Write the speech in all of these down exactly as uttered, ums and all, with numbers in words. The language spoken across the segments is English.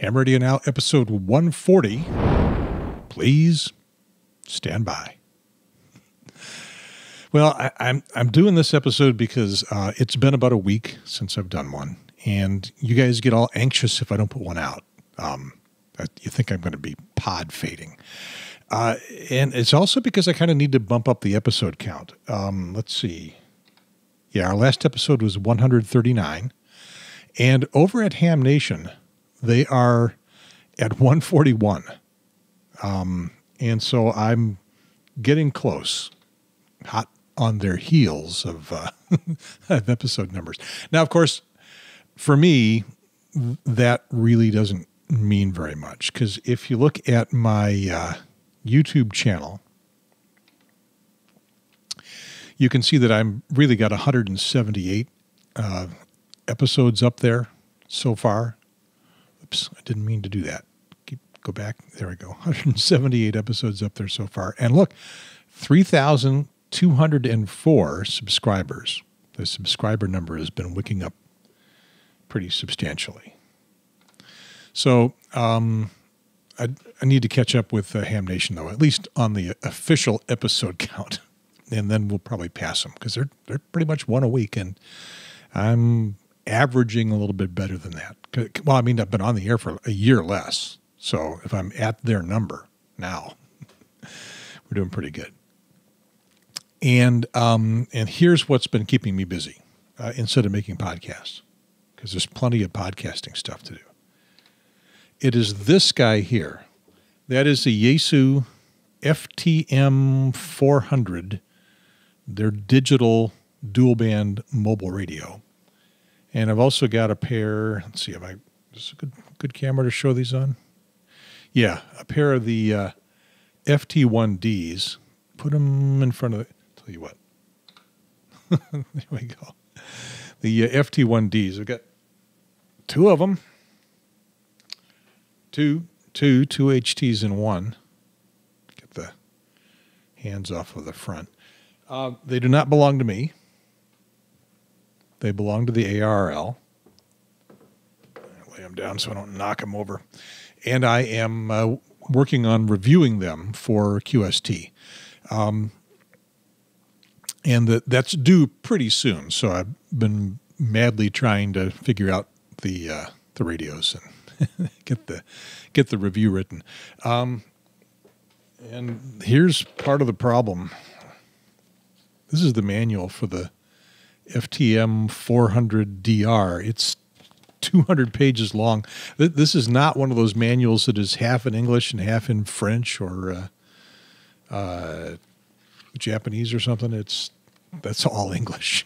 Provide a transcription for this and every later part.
Ham Radio Now, episode one forty. Please stand by. Well, I, I'm I'm doing this episode because uh, it's been about a week since I've done one, and you guys get all anxious if I don't put one out. Um, you think I'm going to be pod fading. Uh, and it's also because I kind of need to bump up the episode count. Um, let's see. Yeah, our last episode was one hundred thirty-nine. And over at Ham Nation, they are at one forty-one. Um, and so I'm getting close, hot on their heels of, uh, of episode numbers. Now, of course, for me, that really doesn't mean very much. Because if you look at my uh, YouTube channel, you can see that I'm really got one hundred seventy-eight uh, episodes up there so far. Oops, I didn't mean to do that. Keep, go back. There we go. one hundred seventy-eight episodes up there so far. And look, three thousand two hundred four subscribers. The subscriber number has been wicking up pretty substantially. So um, I, I need to catch up with uh, Ham Nation, though, at least on the official episode count. And then we'll probably pass them because they're, they're pretty much one a week. And I'm averaging a little bit better than that. Well, I mean, I've been on the air for a year less. So if I'm at their number now, we're doing pretty good. And um, and here's what's been keeping me busy uh, instead of making podcasts, because there's plenty of podcasting stuff to do. It is this guy here. That is the Yaesu F T M four hundred, their digital dual band mobile radio. And I've also got a pair, let's see, if I, is this a good, good camera to show these on? Yeah, a pair of the uh, F T one Ds. Put them in front of the, tell you what. There we go. The uh, F T one Ds. I've got two of them. Two, two, two H Ts in one. Get the hands off of the front. Uh, they do not belong to me. They belong to the A R L. I'll lay them down so I don't knock them over. And I am uh, working on reviewing them for Q S T. Um, and the, that's due pretty soon. So I've been madly trying to figure out the uh, the radios and get the get the review written. Um, and here's part of the problem. This is the manual for the F T M four hundred D R. It's two hundred pages long. This is not one of those manuals that is half in English and half in French or uh, uh, Japanese or something. It's that's all English.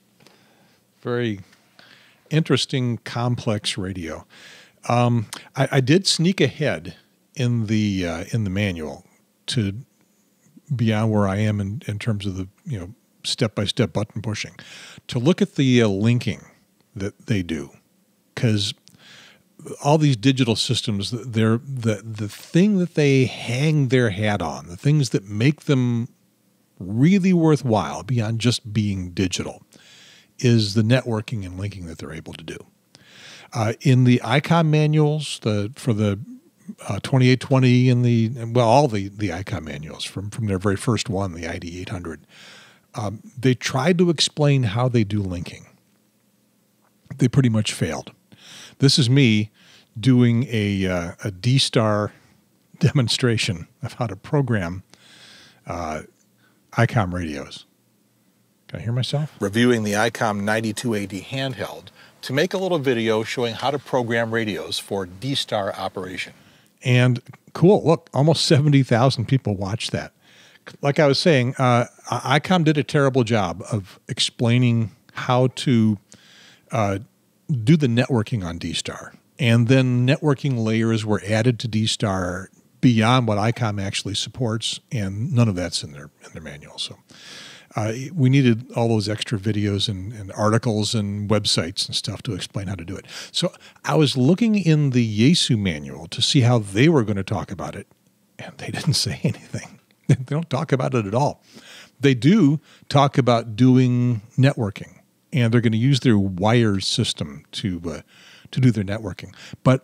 Very interesting, complex radio. Um, I, I did sneak ahead in the uh, in the manual to beyond where I am in, in terms of the you know. step-by-step button pushing, to look at the uh, linking that they do. Because all these digital systems, they're the, the thing that they hang their hat on, the things that make them really worthwhile beyond just being digital, is the networking and linking that they're able to do. Uh, in the I COM manuals, the for the uh, twenty-eight twenty and the, well, all the, the I COM manuals from, from their very first one, the I D eight hundred, Um, they tried to explain how they do linking. They pretty much failed. This is me doing a, uh, a D-Star demonstration of how to program uh, I COM radios. Can I hear myself? Reviewing the I COM ninety-two eighty handheld to make a little video showing how to program radios for D-Star operation. And cool, look, almost seventy thousand people watched that. Like I was saying, uh, I COM did a terrible job of explaining how to uh, do the networking on D-Star. And then networking layers were added to D-Star beyond what I COM actually supports, and none of that's in their in their manual. So uh, we needed all those extra videos and, and articles and websites and stuff to explain how to do it. So I was looking in the Yaesu manual to see how they were going to talk about it, and they didn't say anything. They don't talk about it at all. They do talk about doing networking, and they're going to use their wires system to uh, to do their networking. But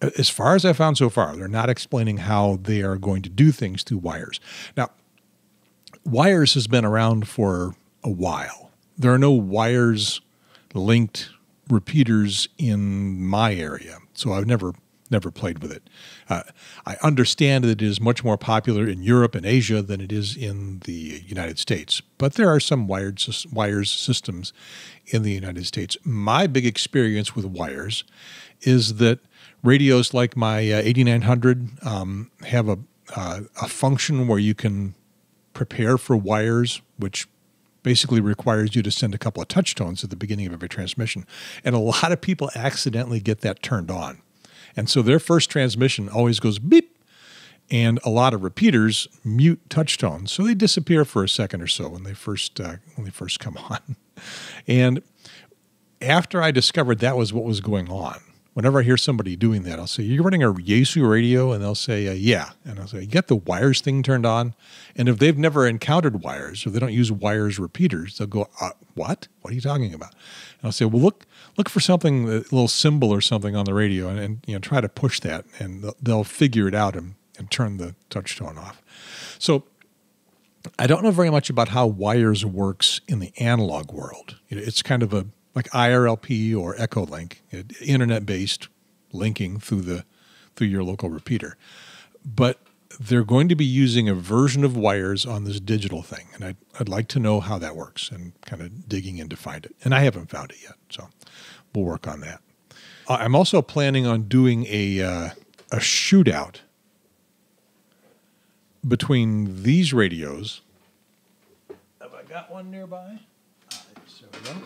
As far as I found so far, they're not explaining how they are going to do things through wires. Now, wires has been around for a while. There are no wires linked repeaters in my area, so I've never never played with it. Uh, I understand that it is much more popular in Europe and Asia than it is in the United States, but there are some wired wires systems in the United States. My big experience with wires is that radios like my uh, eighty-nine hundred um, have a, uh, a function where you can prepare for wires, which basically requires you to send a couple of touch tones at the beginning of every transmission. And a lot of people accidentally get that turned on. And so their first transmission always goes beep, and a lot of repeaters mute touch tones. So they disappear for a second or so when they first, uh, when they first come on. And after I discovered that was what was going on, whenever I hear somebody doing that, I'll say, "You're running a Yaesu radio?" And they'll say, uh, "Yeah." And I'll say, "You got the wires thing turned on?" And if they've never encountered wires, or they don't use wires repeaters, they'll go, uh, "What? What are you talking about?" And I'll say, "Well, look, look for something, a little symbol or something on the radio, and, and you know, try to push that, and they'll, they'll figure it out and, and turn the touch tone off." So I don't know very much about how wires works in the analog world. It's kind of a like I R L P or Echolink, internet-based linking through the through your local repeater. But they're going to be using a version of wires on this digital thing, and I'd, I'd like to know how that works and kind of digging in to find it. And I haven't found it yet, so we'll work on that. Uh, I'm also planning on doing a uh, a shootout between these radios. Have I got one nearby? Ah, there we go.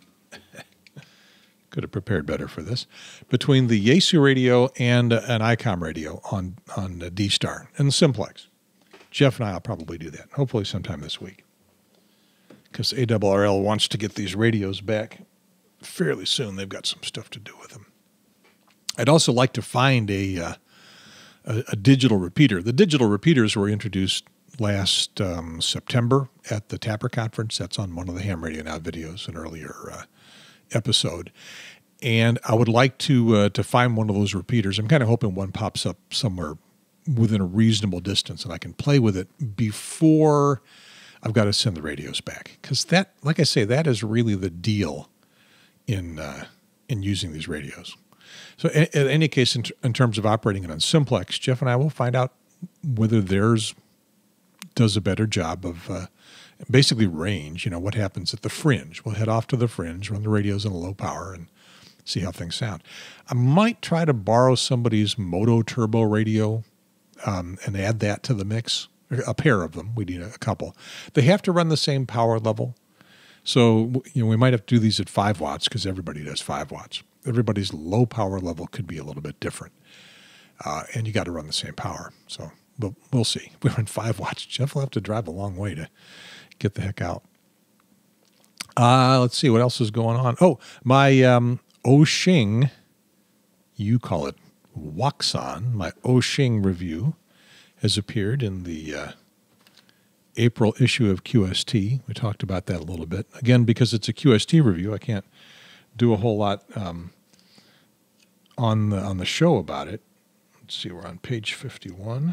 Could have prepared better for this. Between the Yaesu radio and uh, an I COM radio on, on uh, D-Star and Simplex. Jeff and I will probably do that, hopefully sometime this week. Because A R R L wants to get these radios back fairly soon. They've got some stuff to do with them. I'd also like to find a, uh, a, a digital repeater. The digital repeaters were introduced last um, September at the Tapper Conference. That's on one of the Ham Radio Now videos, an earlier uh, episode. And I would like to uh, to find one of those repeaters. I'm kind of hoping one pops up somewhere within a reasonable distance and I can play with it before I've got to send the radios back. Because that, like I say, that is really the deal in uh, in using these radios. So in, in any case, in, in terms of operating it on Simplex, Jeff and I will find out whether theirs does a better job of uh, basically range. You know, what happens at the fringe. We'll head off to the fringe, run the radios in a low power, and see how things sound. I might try to borrow somebody's Moto Turbo radio um, and add that to the mix. A pair of them. We need a couple. They have to run the same power level. So, you know, we might have to do these at five watts because everybody does five watts. Everybody's low power level could be a little bit different. Uh, and you got to run the same power. So we'll, we'll see. If we run five watts, Jeff will have to drive a long way to get the heck out. Uh, let's see what else is going on. Oh, my um, Oshing, you call it Waxon, my Oshing review has appeared in the uh, April issue of Q S T. We talked about that a little bit. Again, because it's a Q S T review, I can't do a whole lot um, on the on the show about it. Let's see, we're on page fifty-one.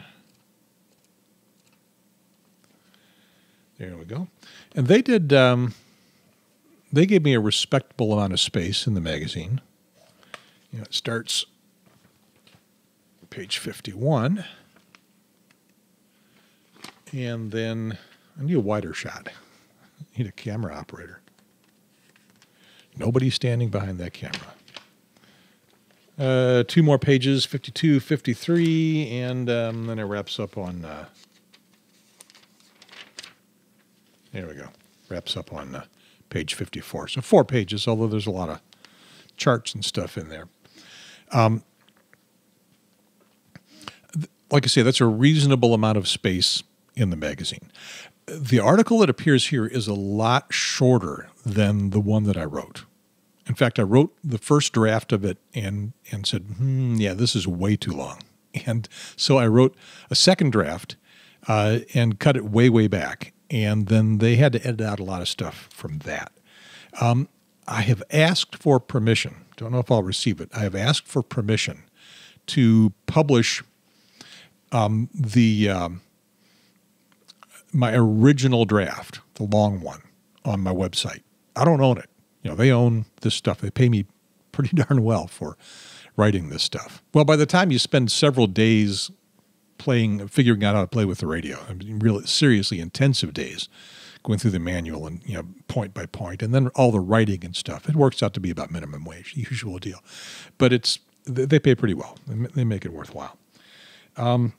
There we go. And they did, um, they gave me a respectable amount of space in the magazine. You know, it starts page fifty-one. And then I need a wider shot. I need a camera operator. Nobody standing behind that camera. Uh, two more pages, fifty-two, fifty-three, and um, then it wraps up on... Uh, there we go. Wraps up on uh, page fifty-four. So four pages, although there's a lot of charts and stuff in there. Um, th- like I say, that's a reasonable amount of space in the magazine. The article that appears here is a lot shorter than the one that I wrote. In fact, I wrote the first draft of it and and said, hmm, yeah, this is way too long. And so I wrote a second draft uh, and cut it way, way back. And then they had to edit out a lot of stuff from that. Um, I have asked for permission. Don't know if I'll receive it. I have asked for permission to publish um, the um, my original draft, the long one, on my website. I don't own it. You know, they own this stuff. They pay me pretty darn well for writing this stuff. Well, by the time you spend several days playing, figuring out how to play with the radio, I mean, really seriously intensive days, going through the manual and, you know, point by point, and then all the writing and stuff, it works out to be about minimum wage, usual deal. But it's, they pay pretty well. They make it worthwhile. Um,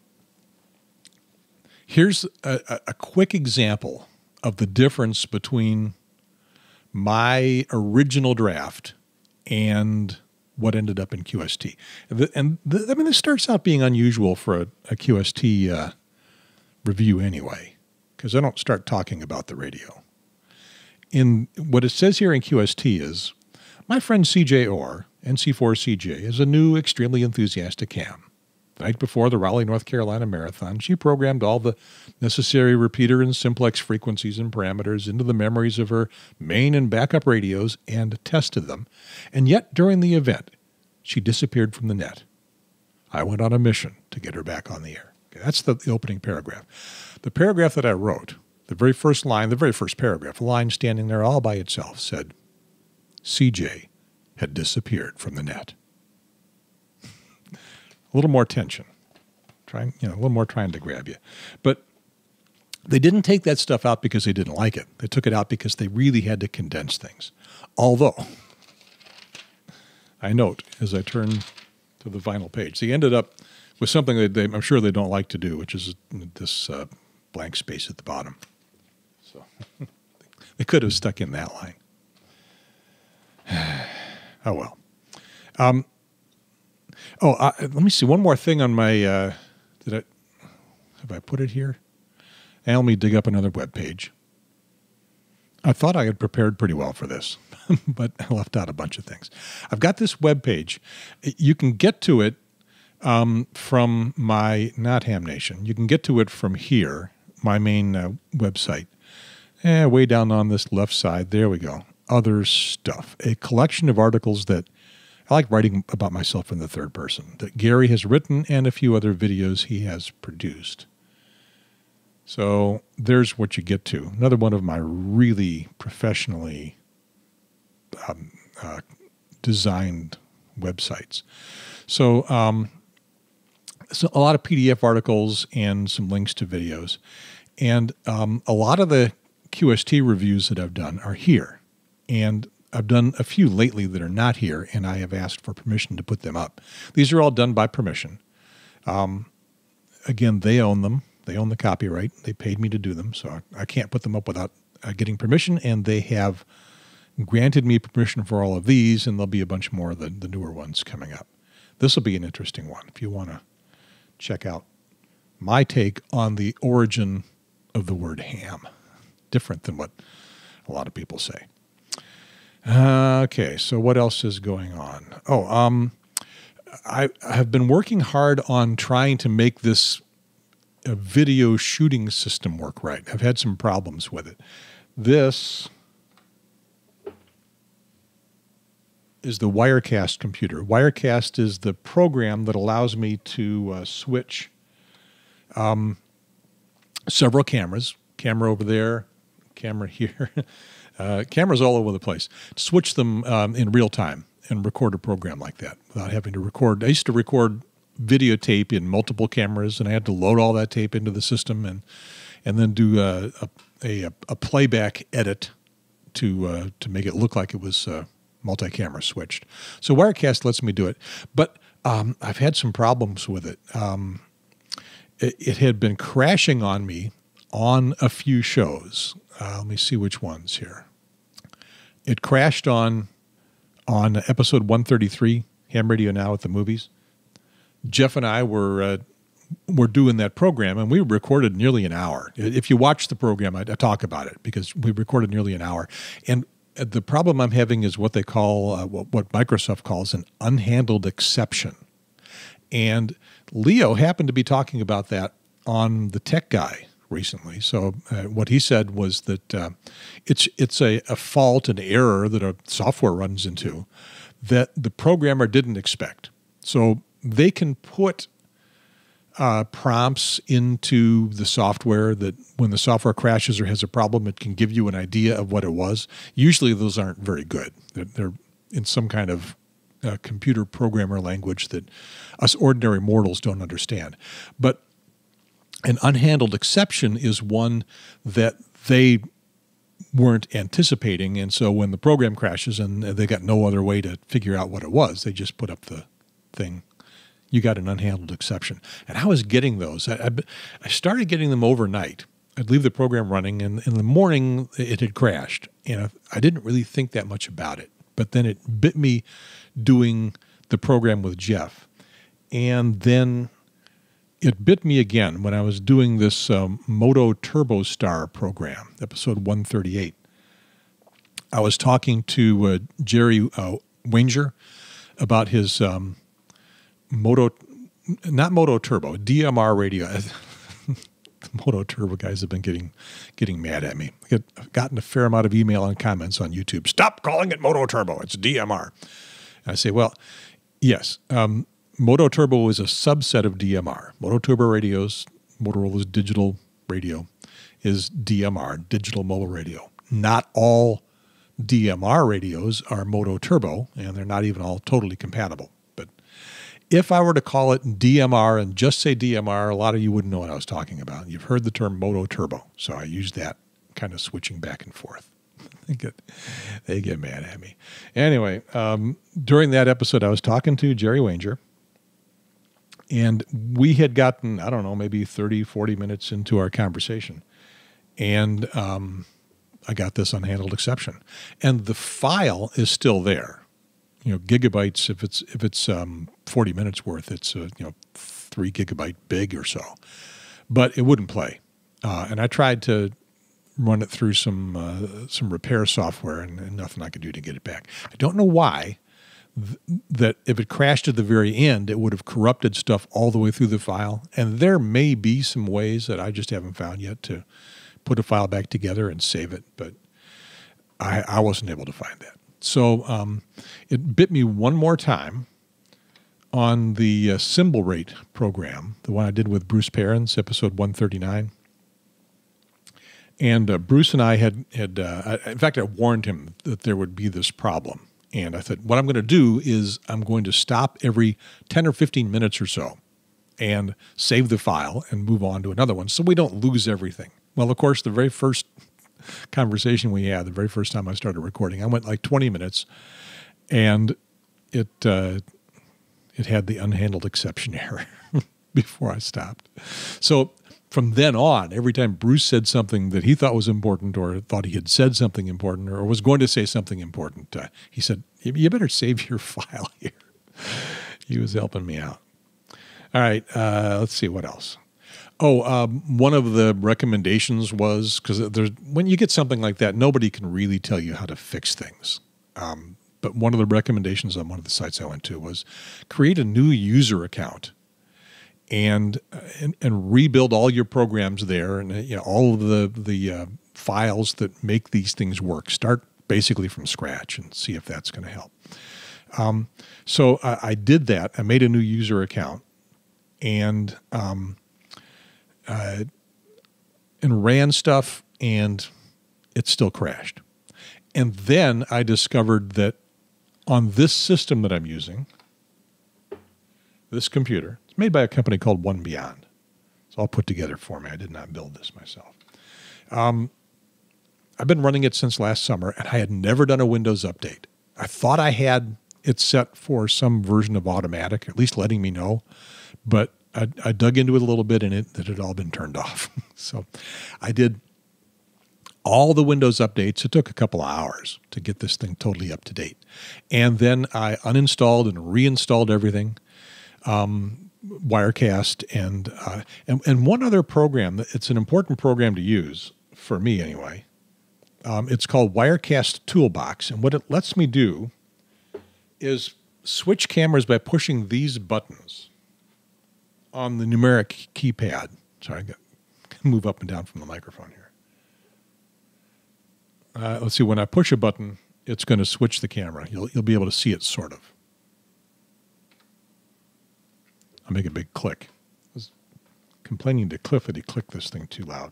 here's a, a quick example of the difference between my original draft and what ended up in Q S T. And the, I mean, this starts out being unusual for a, a Q S T uh, review anyway, because I don't start talking about the radio. In what it says here in Q S T is, my friend C J Orr, N C four C J, is a new, extremely enthusiastic ham. The night before the Raleigh, North Carolina Marathon, she programmed all the necessary repeater and simplex frequencies and parameters into the memories of her main and backup radios and tested them. And yet, during the event, she disappeared from the net. I went on a mission to get her back on the air. Okay, that's the, the opening paragraph. The paragraph that I wrote, the very first line, the very first paragraph, a line standing there all by itself, said, C J had disappeared from the net. A little more tension, trying, you know, a little more trying to grab you. But they didn't take that stuff out because they didn't like it. They took it out because they really had to condense things. Although, I note as I turn to the final page, they ended up with something that they, I'm sure they don't like to do, which is this uh, blank space at the bottom. So they could have stuck in that line. Oh, well. Um, Oh, uh, let me see. One more thing on my, uh, did I, have I put it here? And let me dig up another web page. I thought I had prepared pretty well for this, but I left out a bunch of things. I've got this web page. You can get to it um, from my, not Ham Nation. You can get to it from here, my main uh, website. Eh, way down on this left side, there we go. Other stuff. A collection of articles that I like writing about myself in the third person, that Gary has written and a few other videos he has produced. So there's what you get to. Another one of my really professionally um, uh, designed websites. So, um, so a lot of P D F articles and some links to videos. And um, a lot of the Q S T reviews that I've done are here. And I've done a few lately that are not here, and I have asked for permission to put them up. These are all done by permission. Um, again, they own them. They own the copyright. They paid me to do them, so I, I can't put them up without uh, getting permission, and they have granted me permission for all of these, and there'll be a bunch more of the, the newer ones coming up. This will be an interesting one if you want to check out my take on the origin of the word ham. Different than what a lot of people say. Uh, okay, so what else is going on? Oh, um, I, I have been working hard on trying to make this uh, video shooting system work right. I've had some problems with it. This is the Wirecast computer. Wirecast is the program that allows me to uh, switch um, several cameras. Camera over there, camera here. Uh, cameras all over the place. Switch them um, in real time and record a program like that without having to record. I used to record videotape in multiple cameras, and I had to load all that tape into the system and and then do a a, a, a playback edit to uh, to make it look like it was uh, multi-camera switched. So Wirecast lets me do it, but um, I've had some problems with it. Um, it. It had been crashing on me on a few shows. Uh, let me see which ones here. It crashed on on episode one thirty-three, Ham Radio Now at the Movies. Jeff and I were uh, were doing that program, and we recorded nearly an hour. If you watch the program, I, I talk about it because we recorded nearly an hour. And the problem I'm having is what they call, uh, what, what Microsoft calls an unhandled exception. And Leo happened to be talking about that on the Tech Guy recently. So uh, what he said was that uh, it's it's a, a fault, an error that a software runs into that the programmer didn't expect. So they can put uh, prompts into the software that when the software crashes or has a problem, it can give you an idea of what it was. Usually those aren't very good. They're, they're in some kind of uh, computer programmer language that us ordinary mortals don't understand. But an unhandled exception is one that they weren't anticipating, and so when the program crashes and they got no other way to figure out what it was, they just put up the thing. You got an unhandled exception. And I was getting those. I, I, I started getting them overnight. I'd leave the program running, and in the morning it had crashed. And I, I didn't really think that much about it. But then it bit me doing the program with Jeff. And then it bit me again when I was doing this um, Moto Turbo Star program, episode one thirty-eight. I was talking to uh, Jerry uh, Wanger about his um, Moto, not Moto Turbo, D M R radio. The Moto Turbo guys have been getting getting mad at me. I've gotten a fair amount of email and comments on YouTube. Stop calling it Moto Turbo. It's D M R. And I say, well, yes, um, Moto Turbo is a subset of D M R. Moto Turbo radios, Motorola's digital radio, is D M R, digital mobile radio. Not all D M R radios are Moto Turbo, and they're not even all totally compatible. But if I were to call it D M R and just say D M R, a lot of you wouldn't know what I was talking about. You've heard the term Moto Turbo, so I use that, kind of switching back and forth. They get, they get mad at me. Anyway, um, during that episode, I was talking to Jerry Wanger, and we had gotten, I don't know, maybe thirty, forty minutes into our conversation. And um, I got this unhandled exception. And the file is still there. You know, gigabytes, if it's if it's um, forty minutes worth, it's, uh, you know, three gigabyte big or so. But it wouldn't play. Uh, and I tried to run it through some uh, some repair software, and, and nothing I could do to get it back. I don't know why. That if it crashed at the very end, it would have corrupted stuff all the way through the file. And there may be some ways that I just haven't found yet to put a file back together and save it, but I, I wasn't able to find that. So um, it bit me one more time on the uh, symbol rate program, the one I did with Bruce Perrins, episode one thirty-nine. And uh, Bruce and I had, had uh, I, in fact, I warned him that there would be this problem. And I thought, what I'm going to do is I'm going to stop every ten or fifteen minutes or so and save the file and move on to another one so we don't lose everything. Well, of course, the very first conversation we had, the very first time I started recording, I went like twenty minutes, and it uh, it had the unhandled exception error before I stopped. So from then on, every time Bruce said something that he thought was important or thought he had said something important or was going to say something important, uh, he said, you better save your file here. He was helping me out. All right, uh, let's see what else. Oh, um, one of the recommendations was, because there's when you get something like that, nobody can really tell you how to fix things. Um, but one of the recommendations on one of the sites I went to was create a new user account. And, and and rebuild all your programs there, and you know all of the the uh, files that make these things work. Start basically from scratch and see if that's going to help. Um, so I, I did that. I made a new user account, and um, uh, and ran stuff, and it still crashed. And then I discovered that on this system that I'm using, this computer. Made by a company called One Beyond. It's all put together for me. I did not build this myself. Um, I've been running it since last summer, and I had never done a Windows update. I thought I had it set for some version of automatic, at least letting me know, but I, I dug into it a little bit, and it, it had all been turned off. So I did all the Windows updates. It took a couple of hours to get this thing totally up to date. And then I uninstalled and reinstalled everything. Um, Wirecast and, uh, and and one other program. It's an important program to use for me anyway. Um, it's called Wirecast Toolbox, and what it lets me do is switch cameras by pushing these buttons on the numeric keypad. Sorry, I got move up and down from the microphone here. Uh, let's see. When I push a button, it's going to switch the camera. You'll you'll be able to see it sort of. I'll make a big click. I was complaining to Cliff that he clicked this thing too loud.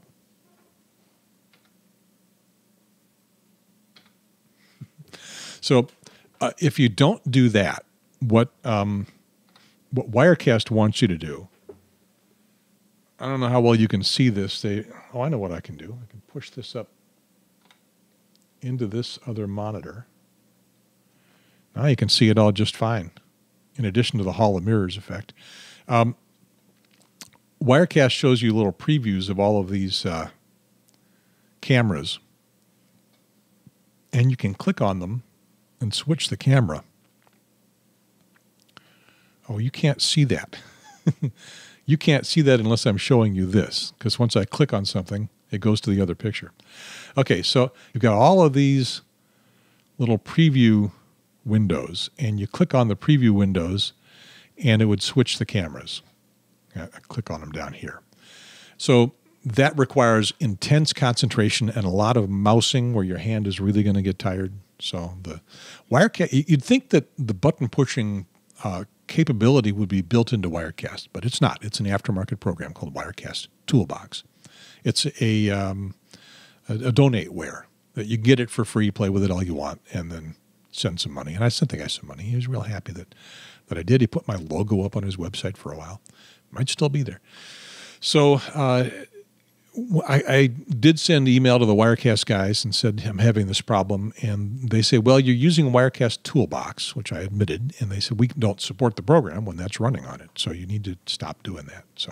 So uh, if you don't do that, what um, what Wirecast wants you to do, I don't know how well you can see this. They, oh, I know what I can do. I can push this up into this other monitor. Now you can see it all just fine, in addition to the Hall of Mirrors effect. Um, Wirecast shows you little previews of all of these uh, cameras, and you can click on them and switch the camera. Oh, you can't see that. You can't see that unless I'm showing you this, because once I click on something, it goes to the other picture. Okay, so you've got all of these little preview windows, and you click on the preview windows, and it would switch the cameras. I click on them down here. So that requires intense concentration and a lot of mousing where your hand is really going to get tired. So the Wirecast, you'd think that the button pushing uh, capability would be built into Wirecast, but it's not. It's an aftermarket program called Wirecast Toolbox. It's a, um, a, a donateware that you get it for free, play with it all you want, and then send some money. And I sent the guy some money. He was real happy that, that I did. He put my logo up on his website for a while. Might still be there. So uh, I, I did send email to the Wirecast guys and said, I'm having this problem. And they say, well, you're using Wirecast Toolbox, which I admitted. And they said, we don't support the program when that's running on it. So you need to stop doing that. So,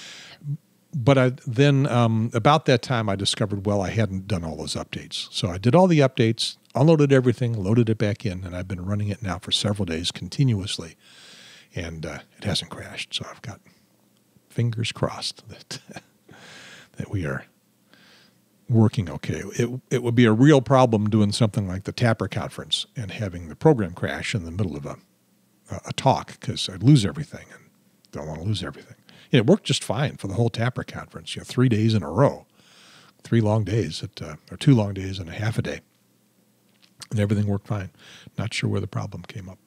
but I, then um, about that time, I discovered, well, I hadn't done all those updates. So I did all the updates, unloaded everything, loaded it back in, and I've been running it now for several days continuously. And uh, it hasn't crashed. So I've got fingers crossed that that we are working okay. It it would be a real problem doing something like the Tapper conference and having the program crash in the middle of a a talk, because I'd lose everything and don't want to lose everything. And it worked just fine for the whole Tapper conference. You know, three days in a row, three long days at uh, or two long days and a half a day, and everything worked fine. Not sure where the problem came up.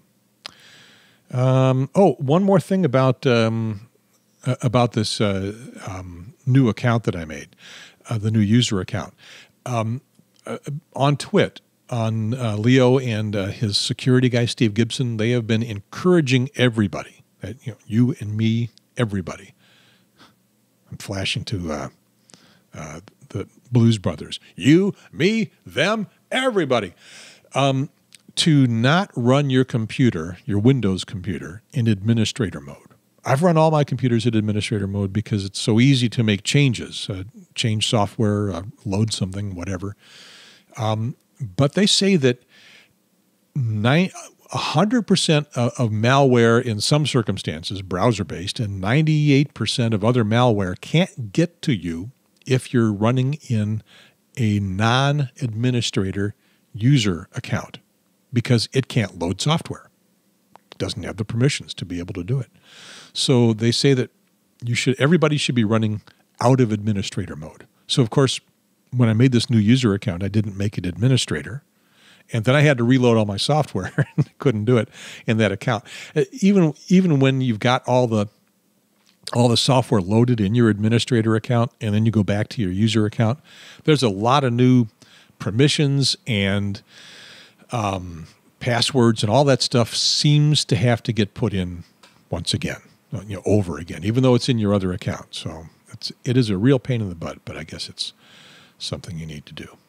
Um, oh, one more thing about. Um, Uh, about this uh, um, new account that I made, uh, the new user account. Um, uh, on Twit, on uh, Leo and uh, his security guy, Steve Gibson, they have been encouraging everybody, that, you know, you and me, everybody. I'm flashing to uh, uh, the Blues Brothers. You, me, them, everybody. Um, to not run your computer, your Windows computer, in administrator mode. I've run all my computers in administrator mode because it's so easy to make changes, uh, change software, uh, load something, whatever. Um, but they say that nine, one hundred percent of, of malware in some circumstances, browser-based, and ninety-eight percent of other malware can't get to you if you're running in a non-administrator user account because it can't load software. It doesn't have the permissions to be able to do it. So they say that you should, everybody should be running out of administrator mode. So of course, when I made this new user account, I didn't make it administrator. And then I had to reload all my software and couldn't do it in that account. Even, even when you've got all the, all the software loaded in your administrator account and then you go back to your user account, there's a lot of new permissions and um, passwords and all that stuff seems to have to get put in once again. You know, over again, even though it's in your other account. So it's, it is a real pain in the butt, but I guess it's something you need to do.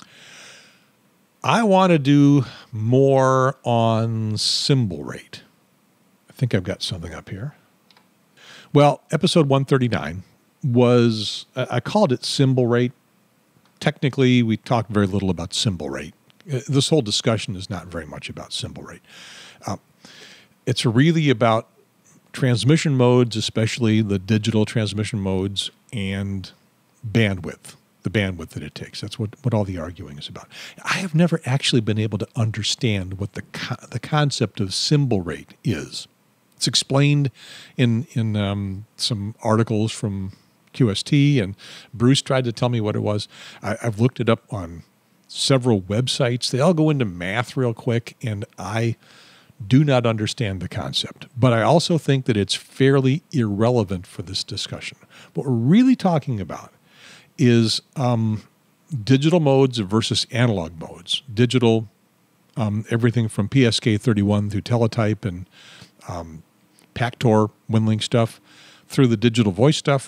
I want to do more on symbol rate. I think I've got something up here. Well, episode one thirty-nine was, I called it symbol rate. Technically, we talked very little about symbol rate. This whole discussion is not very much about symbol rate. Uh, it's really about transmission modes, especially the digital transmission modes, and bandwidth, the bandwidth that it takes. That's what, what all the arguing is about. I have never actually been able to understand what the co the concept of symbol rate is. It's explained in, in um, some articles from Q S T, and Bruce tried to tell me what it was. I, I've looked it up on several websites. They all go into math real quick, and I do not understand the concept. But I also think that it's fairly irrelevant for this discussion. What we're really talking about is um, digital modes versus analog modes. Digital, um, everything from P S K thirty-one through teletype and um, Pactor, WinLink stuff, through the digital voice stuff,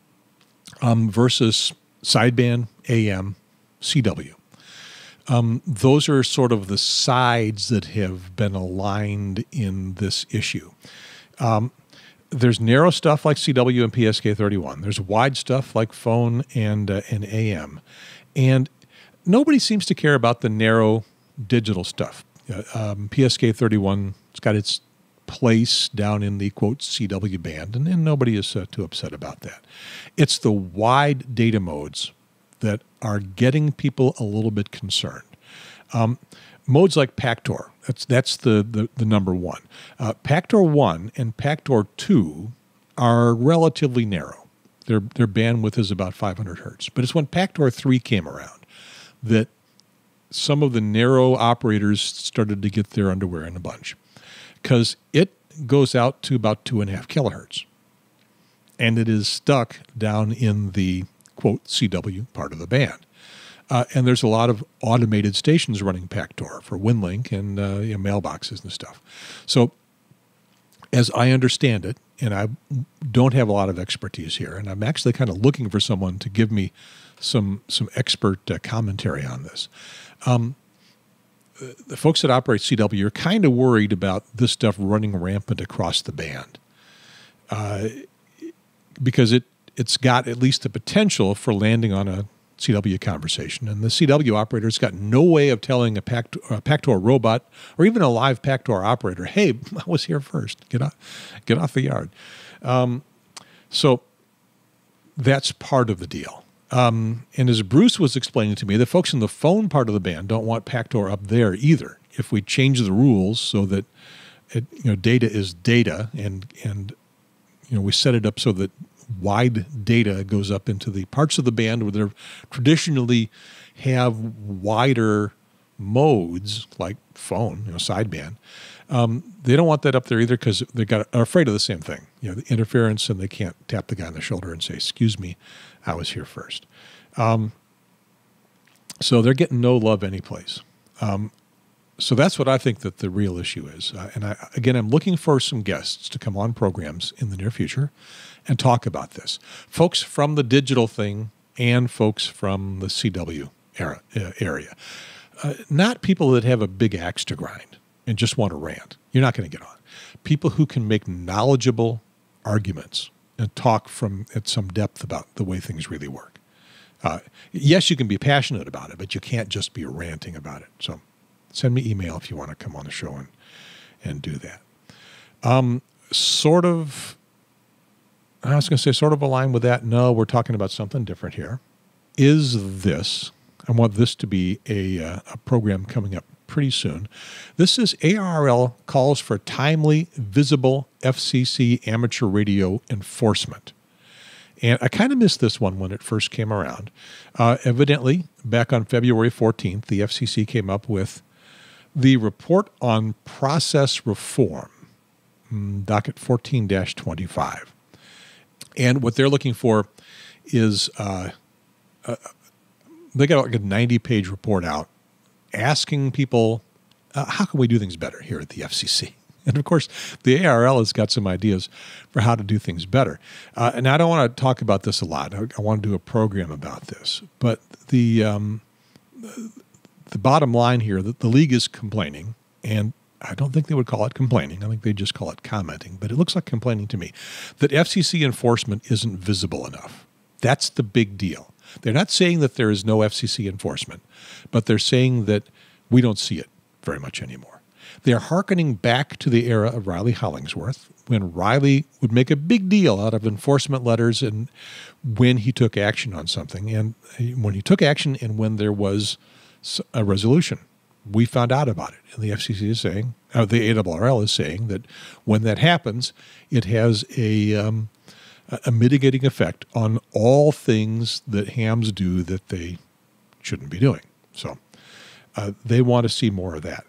um, versus sideband, A M, C W. Um, those are sort of the sides that have been aligned in this issue. Um, there's narrow stuff like C W and P S K thirty-one. There's wide stuff like phone and uh, and A M. And nobody seems to care about the narrow digital stuff. Uh, um, P S K thirty-one, it's got its place down in the, quote, C W band, and, and nobody is uh, too upset about that. It's the wide data modes that are getting people a little bit concerned. Um, modes like Pactor, that's that's the, the, the number one. Uh, Pactor one and Pactor two are relatively narrow. Their, their bandwidth is about five hundred hertz. But it's when Pactor three came around that some of the narrow operators started to get their underwear in a bunch, because it goes out to about two and a half kilohertz. And it is stuck down in the, quote, C W part of the band. Uh, and there's a lot of automated stations running Pactor for WinLink and uh, you know, mailboxes and stuff. So as I understand it, and I don't have a lot of expertise here, and I'm actually kind of looking for someone to give me some some expert uh, commentary on this. Um, the folks that operate C W are kind of worried about this stuff running rampant across the band, uh, because it, it's got at least the potential for landing on a C W conversation. And the C W operator's got no way of telling a, Pact- a Pactor robot or even a live Pactor operator, hey, I was here first. Get off, get off the yard. Um, so that's part of the deal. Um, and as Bruce was explaining to me, the folks in the phone part of the band don't want Pactor up there either. If we change the rules so that it, you know, data is data, and and you know we set it up so that wide data goes up into the parts of the band where they traditionally have wider modes like phone, you know, sideband. Um, they don't want that up there either because they got are afraid of the same thing, you know, the interference, and they can't tap the guy on the shoulder and say, "Excuse me, I was here first." Um, so they're getting no love anyplace. Um, so that's what I think that the real issue is. Uh, and I, again, I'm looking for some guests to come on programs in the near future and talk about this. Folks from the digital thing and folks from the C W era, uh, area. Uh, not people that have a big axe to grind and just want to rant. You're not going to get on. People who can make knowledgeable arguments and talk from at some depth about the way things really work. Uh, yes, you can be passionate about it, but you can't just be ranting about it. So send me email if you want to come on the show and, and do that. Um, sort of, I was going to say sort of aligned with that. No, we're talking about something different here. Is this, I want this to be a, uh, a program coming up pretty soon. This is A R L calls for timely, visible F C C amateur radio enforcement. And I kind of missed this one when it first came around. Uh, evidently, back on February fourteenth, the F C C came up with the report on process reform, docket fourteen dash twenty-five. And what they're looking for is uh, uh, they got like a ninety-page report out asking people, uh, how can we do things better here at the F C C? And, of course, the A R L has got some ideas for how to do things better. Uh, and I don't want to talk about this a lot. I, I want to do a program about this. But the um, the bottom line here, that the league is complaining, and I don't think they would call it complaining. I think they just call it commenting. But it looks like complaining to me, that F C C enforcement isn't visible enough. That's the big deal. They're not saying that there is no F C C enforcement, but they're saying that we don't see it very much anymore. They're hearkening back to the era of Riley Hollingsworth, when Riley would make a big deal out of enforcement letters and when he took action on something, and when he took action and when there was a resolution. We found out about it, and the F C C is saying, uh, the A R L is saying that when that happens, it has a um, a mitigating effect on all things that hams do that they shouldn't be doing. So uh, they want to see more of that.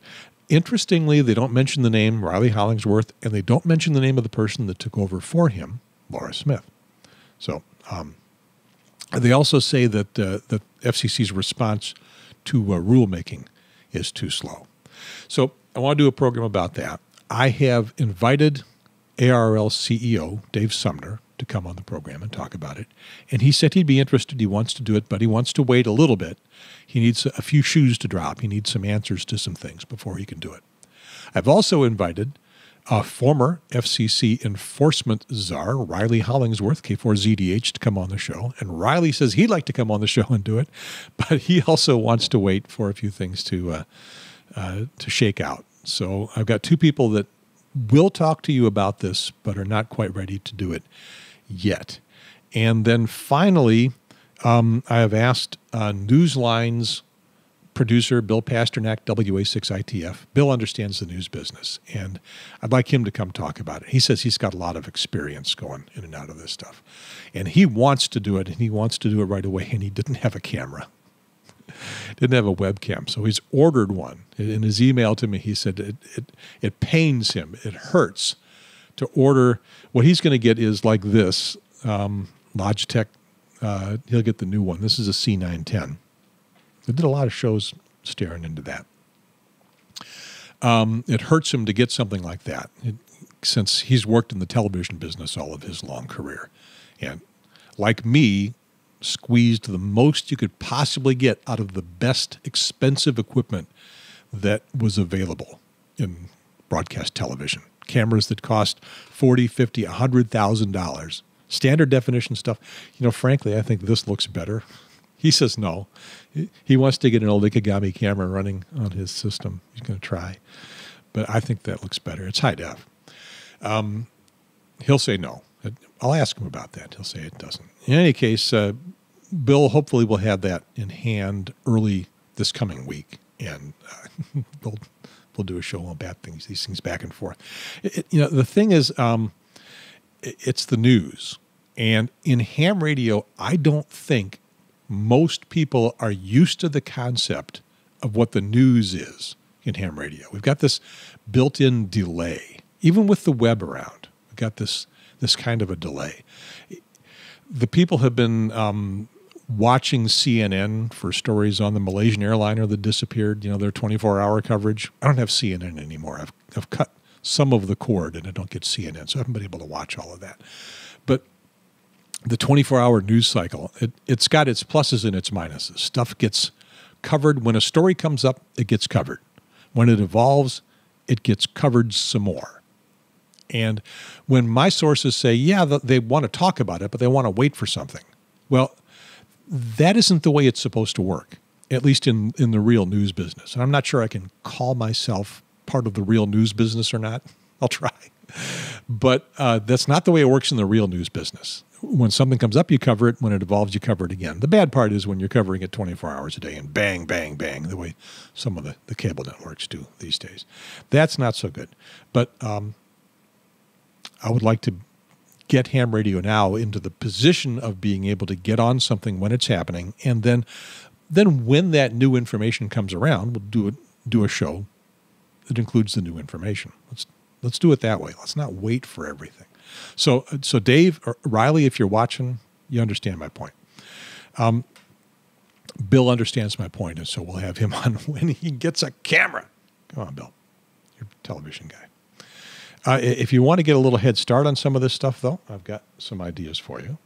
Interestingly, they don't mention the name Riley Hollingsworth, and they don't mention the name of the person that took over for him, Laura Smith. So um, they also say that uh, the F C C's response to uh, rulemaking is too slow. So I want to do a program about that. I have invited A R L C E O Dave Sumner to come on the program and talk about it. And he said he'd be interested. He wants to do it, but he wants to wait a little bit. He needs a few shoes to drop. He needs some answers to some things before he can do it. I've also invited a former F C C enforcement czar, Riley Hollingsworth, K four Z D H, to come on the show. And Riley says he'd like to come on the show and do it, but he also wants to wait for a few things to uh, uh, to shake out. So I've got two people that will talk to you about this, but are not quite ready to do it yet. And then finally, um, I have asked uh, Newsline's producer, Bill Pasternak, W A six I T F. Bill understands the news business, and I'd like him to come talk about it. He says he's got a lot of experience going in and out of this stuff. And he wants to do it, and he wants to do it right away, and he didn't have a camera. Didn't have a webcam, so he's ordered one. In his email to me, he said it it, it pains him, it hurts to order. What he's going to get is like this, um, Logitech. Uh, he'll get the new one. This is a C nine ten. I did a lot of shows staring into that. Um, it hurts him to get something like that, it, since he's worked in the television business all of his long career. And like me, squeezed the most you could possibly get out of the best expensive equipment that was available in broadcast television. Cameras that cost forty, fifty, a hundred thousand dollars. Standard definition stuff. You know, frankly, I think this looks better. He says no. He wants to get an old Ikegami camera running on his system. He's going to try. But I think that looks better. It's high def. Um, he'll say no. I'll ask him about that. He'll say it doesn't. In any case, uh, Bill hopefully will have that in hand early this coming week, and uh, we'll we'll do a show about things, these things back and forth. It, you know, the thing is, um, it, it's the news, and in ham radio, I don't think most people are used to the concept of what the news is in ham radio. We've got this built-in delay, even with the web around. We've got this this kind of a delay. The people have been um, watching C N N for stories on the Malaysian airliner that disappeared, you know, their twenty-four hour coverage. I don't have C N N anymore. I've, I've cut some of the cord and I don't get C N N, so I haven't been able to watch all of that. But the twenty-four hour news cycle, it, it's got its pluses and its minuses. Stuff gets covered. When a story comes up, it gets covered. When it evolves, it gets covered some more. And when my sources say, yeah, they want to talk about it, but they want to wait for something. Well, that isn't the way it's supposed to work, at least in, in the real news business. And I'm not sure I can call myself part of the real news business or not. I'll try. But uh, that's not the way it works in the real news business. When something comes up, you cover it. When it evolves, you cover it again. The bad part is when you're covering it twenty-four hours a day and bang, bang, bang, the way some of the, the cable networks do these days. That's not so good. But um, I would like to get Ham Radio Now into the position of being able to get on something when it's happening, and then then when that new information comes around, we'll do a, do a show that includes the new information. Let's let's do it that way. Let's not wait for everything. So so Dave, or Riley, if you're watching, you understand my point. Um, Bill understands my point, and so we'll have him on when he gets a camera. Come on, Bill. You're a television guy. Uh, if you want to get a little head start on some of this stuff, though, I've got some ideas for you.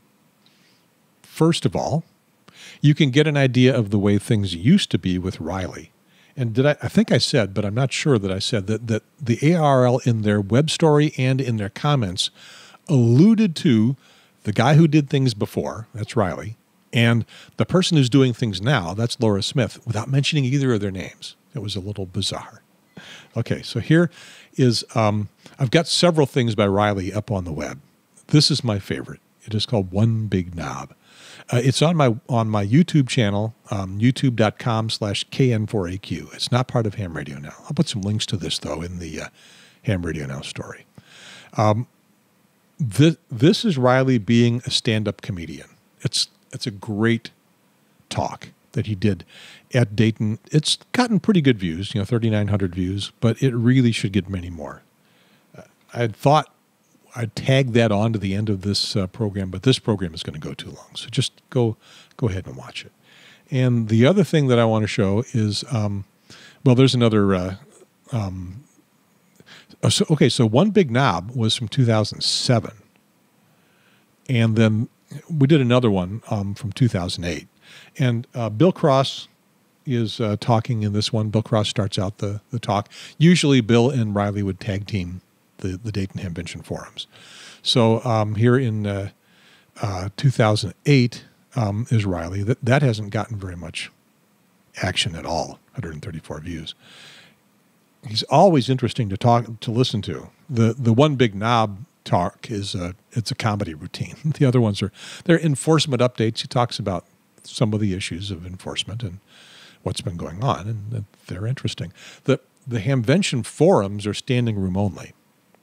First of all, you can get an idea of the way things used to be with Riley. And did I, I think I said, but I'm not sure that I said, that, that the A R L in their web story and in their comments alluded to the guy who did things before, that's Riley, and the person who's doing things now, that's Laura Smith, without mentioning either of their names. It was a little bizarre. Okay, so here is, um, I've got several things by Riley up on the web. This is my favorite. It is called One Big Knob. Uh, it's on my on my YouTube channel, um, youtube.com slash KN4AQ. It's not part of Ham Radio Now. I'll put some links to this, though, in the uh, Ham Radio Now story. Um, this, this is Riley being a stand-up comedian. It's, it's a great talk. that he did at Dayton. It's gotten pretty good views, you know, thirty-nine hundred views, but it really should get many more. Uh, I had thought I'd tag that on to the end of this uh, program, but this program is going to go too long. So just go go ahead and watch it. And the other thing that I want to show is, um, well, there's another, uh, um, so, okay, so One Big Knob was from two thousand seven. And then we did another one um, from two thousand eight. And uh, Bill Cross is uh, talking in this one. Bill Cross starts out the, the talk. Usually Bill and Riley would tag team the, the Dayton Hamvention forums. So um, here in uh, uh, two thousand eight um, is Riley. That, that hasn't gotten very much action at all, one hundred thirty-four views. He's always interesting to talk to listen to. The the One Big Knob talk is a, it's a comedy routine. The other ones are, they're enforcement updates. He talks about some of the issues of enforcement and what's been going on, and they're interesting. The the Hamvention forums are standing room only.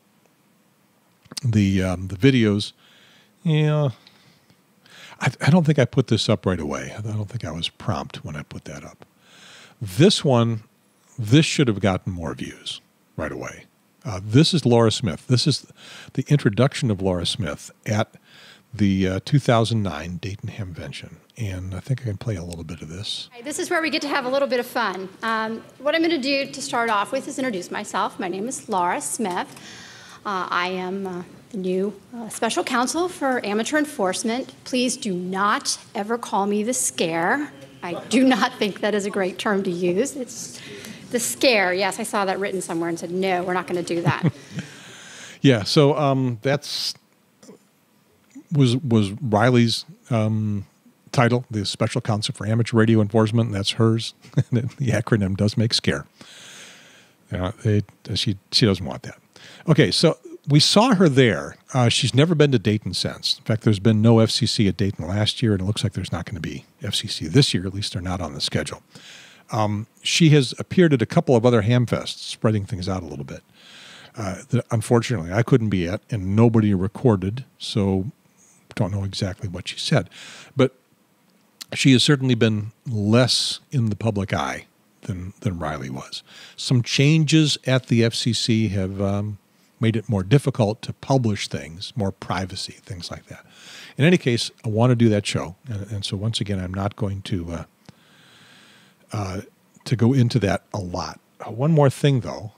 The um, the videos, yeah, I, I don't think I put this up right away. I don't think I was prompt when I put that up. This one, this should have gotten more views right away. Uh, this is Laura Smith. This is the introduction of Laura Smith at the uh, two thousand nine Dayton Hamvention. And I think I can play a little bit of this. This is where we get to have a little bit of fun. Um, what I'm going to do to start off with is introduce myself. My name is Laura Smith. Uh, I am uh, the new uh, special counsel for amateur enforcement. Please do not ever call me the scare. I do not think that is a great term to use. It's the scare. Yes, I saw that written somewhere and said, no, we're not going to do that. Yeah, so um, that's was was Riley's um, title, the Special Counsel for Amateur Radio Enforcement. That's hers. The acronym does make scare. Uh, it, she she doesn't want that. Okay, so we saw her there. Uh, she's never been to Dayton since. In fact, there's been no F C C at Dayton last year, and it looks like there's not going to be F C C this year. At least they're not on the schedule. Um, she has appeared at a couple of other Hamfests, spreading things out a little bit. Uh, that unfortunately, I couldn't be at, and nobody recorded, so don't know exactly what she said. But she has certainly been less in the public eye than, than Riley was. Some changes at the F C C have um, made it more difficult to publish things, more privacy, things like that. In any case, I want to do that show, and, and so once again, I'm not going to uh, uh, to go into that a lot. Uh, one more thing, though.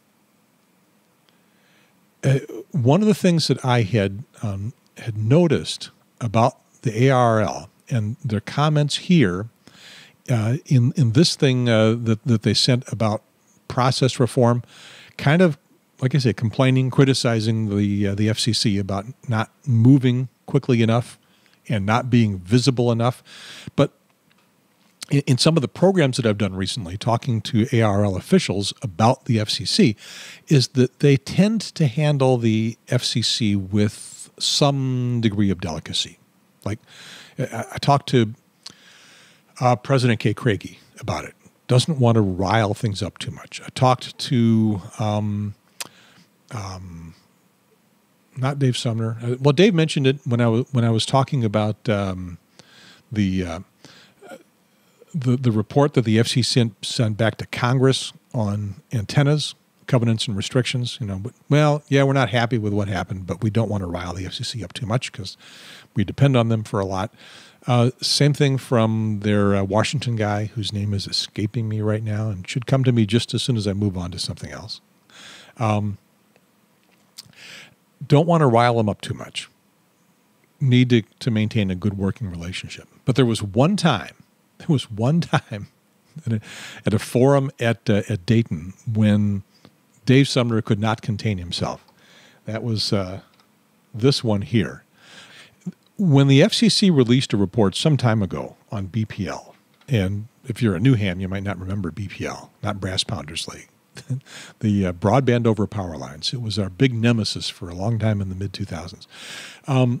Uh, one of the things that I had um, had noticed about the A R L and their comments here uh, in in this thing uh, that that they sent about process reform, kind of like I say, complaining, criticizing the uh, the F C C about not moving quickly enough and not being visible enough, but in, in some of the programs that I've done recently, talking to A R L officials about the F C C, is that they tend to handle the F C C with some degree of delicacy. Like I, I talked to uh, President Kay Craigie about it. Doesn't want to rile things up too much. I talked to um, um, not Dave Sumner. Well, Dave mentioned it when I was when I was talking about um, the. Uh, The, the report that the F C C sent, sent back to Congress on antennas, covenants, and restrictions. You know, but, well, yeah, we're not happy with what happened, but we don't want to rile the F C C up too much because we depend on them for a lot. Uh, same thing from their uh, Washington guy, whose name is escaping me right now and should come to me just as soon as I move on to something else. Um, don't want to rile them up too much. Need to, to maintain a good working relationship. But there was one time There was one time at a, at a forum at uh, at Dayton when Dave Sumner could not contain himself. That was uh, this one here. When the F C C released a report some time ago on B P L, and if you're a new ham, you might not remember B P L, not Brass Pounders League, the uh, broadband over power lines. It was our big nemesis for a long time in the mid two thousands. Um,